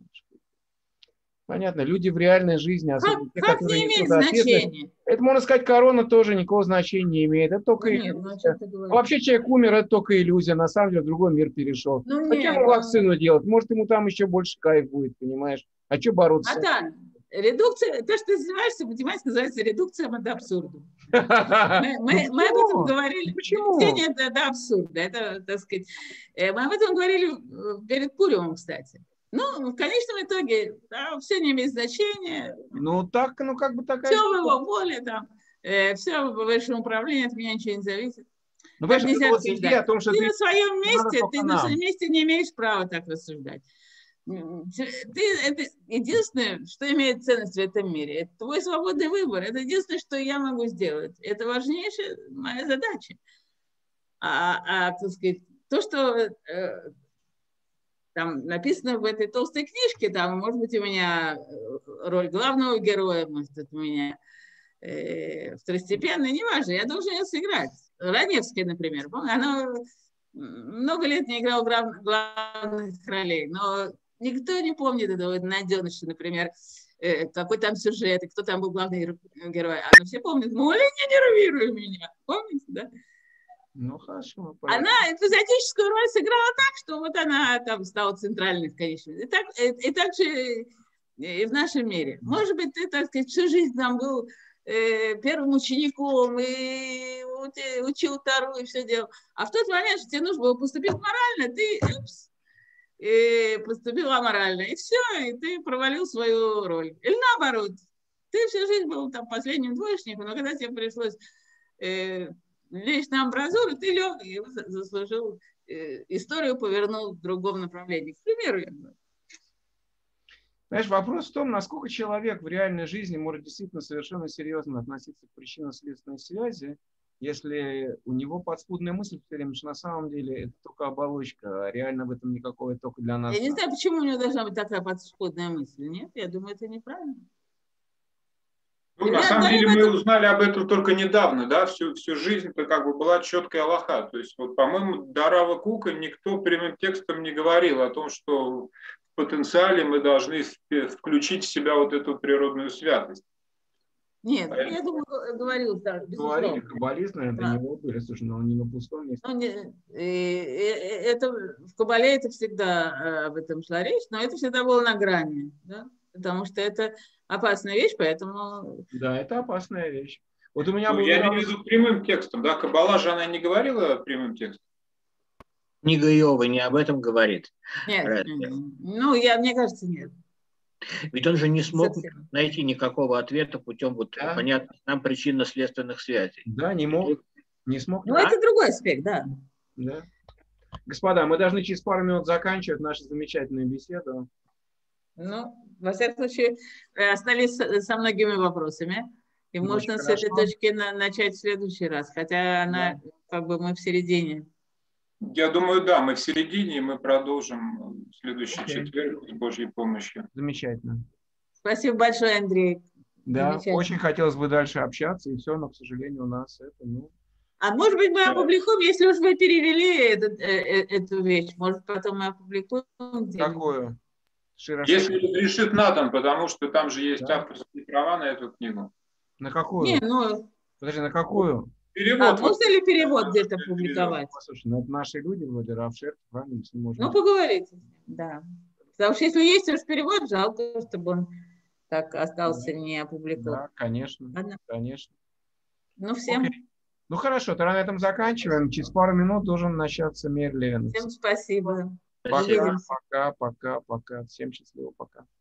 Понятно, люди в реальной жизни, особенно те, которые не имеет значения? Это, можно сказать, корона тоже никакого значения не имеет. Это только иллюзия. Вообще человек умер, это только иллюзия. На самом деле в другой мир перешел. Зачем ему вакцину делать? Может, ему там еще больше кайф будет, понимаешь? А что бороться? Редукция, то, что ты занимаешься, математика называется редукция до абсурда. Мы об этом говорили. Почему? Сведение до абсурда. Это, так сказать, мы об этом говорили перед Пуримом, кстати. Ну, в конечном итоге, да, все не имеет значения. Ну, так, ну, как бы такая... Все в его воле, там, все в высшем управлении, от меня ничего не зависит. Ну, так нельзя вот идея о том, что ты на своем месте, ты на своем нам. месте не имеешь права так рассуждать. Это единственное, что имеет ценность в этом мире. Это твой свободный выбор. Это единственное, что я могу сделать. Это важнейшая моя задача. Так сказать, то, что там написано в этой толстой книжке, там, может быть, у меня роль главного героя, может, это у меня второстепенная, неважно, я должен ее сыграть. Раневская, например, она много лет не играла главных ролей, но никто не помнит этого найденыша, например, какой там сюжет, и кто там был главный герой. А все помнят, Моля, не нервируй меня. Помните, да? Ну, хорошо. Она эпизодическую роль сыграла так, что вот она там стала центральной в конечном. И так же и в нашем мире. Может быть, ты, так сказать, всю жизнь там был первым учеником и учил Тору и все делал. А в тот момент, что тебе нужно было поступить морально, ты и поступил аморально. И все, и ты провалил свою роль. Или наоборот, ты всю жизнь был там последним двоечником, но когда тебе пришлось лечь на амбразуру, ты лег и заслужил, историю повернул в другом направлении. К примеру, я говорю. Знаешь, вопрос в том, насколько человек в реальной жизни может действительно совершенно серьезно относиться к причинно-следственной связи, если у него подспудная мысль все время, что на самом деле это только оболочка, а реально в этом никакого только для нас. Я не знаю, почему у него должна быть такая подспудная мысль. Нет, я думаю, это неправильно. Ну, Ну, на самом деле мы узнали об этом только недавно, да, всю жизнь это как бы была четкая алаха. То есть, вот, по-моему, до Рава Кука никто прямым текстом не говорил о том, что в потенциале мы должны включить в себя вот эту природную святость. Нет, я думаю, говорил, да, Говорили, безусловно. каббалисты, наверное, до него были, слушай, но он не на пустом месте. Ну, это, в Кабале это всегда об этом шла речь, но это всегда было на грани, да? Потому что это опасная вещь, поэтому... Да, это опасная вещь. Вот у меня был... Я имею в виду прямым текстом, да, Каббала же она не говорила прямым текстом. Книга Иова не об этом говорит. Нет, ну, мне кажется, нет. Ведь он же не смог Совсем. найти никакого ответа путем вот понятных нам причинно-следственных связей. Да, не мог. Не смог. Ну, это другой аспект, да. Да. Господа, мы должны через пару минут заканчивать нашу замечательную беседу. Ну, во всяком случае, остались со многими вопросами. И Ну, можно очень с этой хорошо. точки начать в следующий раз. Хотя она, как бы мы в середине. Я думаю, да, мы в середине, и мы продолжим в следующий Окей. четверг с Божьей помощью. Замечательно. Спасибо большое, Андрей. Да, Замечательно. очень хотелось бы дальше общаться, и все, но, к сожалению, у нас это, А может быть, мы опубликуем, если уж вы перевели эту вещь, может, потом мы опубликуем. Какую? Если разрешит Натан, потому что там же есть Да. авторские права на эту книгу. На какую? Не, ну, Подожди, на какую? Перевод. можно ли перевод где-то публиковать? Послушай, ну это наши люди, вроде Равшер, правильно, мы с ним можем... Ну, поговорите. Да. Потому что если есть уж перевод, жалко, чтобы он так остался не опубликован. Да, конечно, Ладно. конечно. Ну, всем, Окей. Ну хорошо, тогда на этом заканчиваем. Через пару минут должен начаться Мейр Левин. всем спасибо. Пока, Увидимся. пока. Всем счастливо, пока.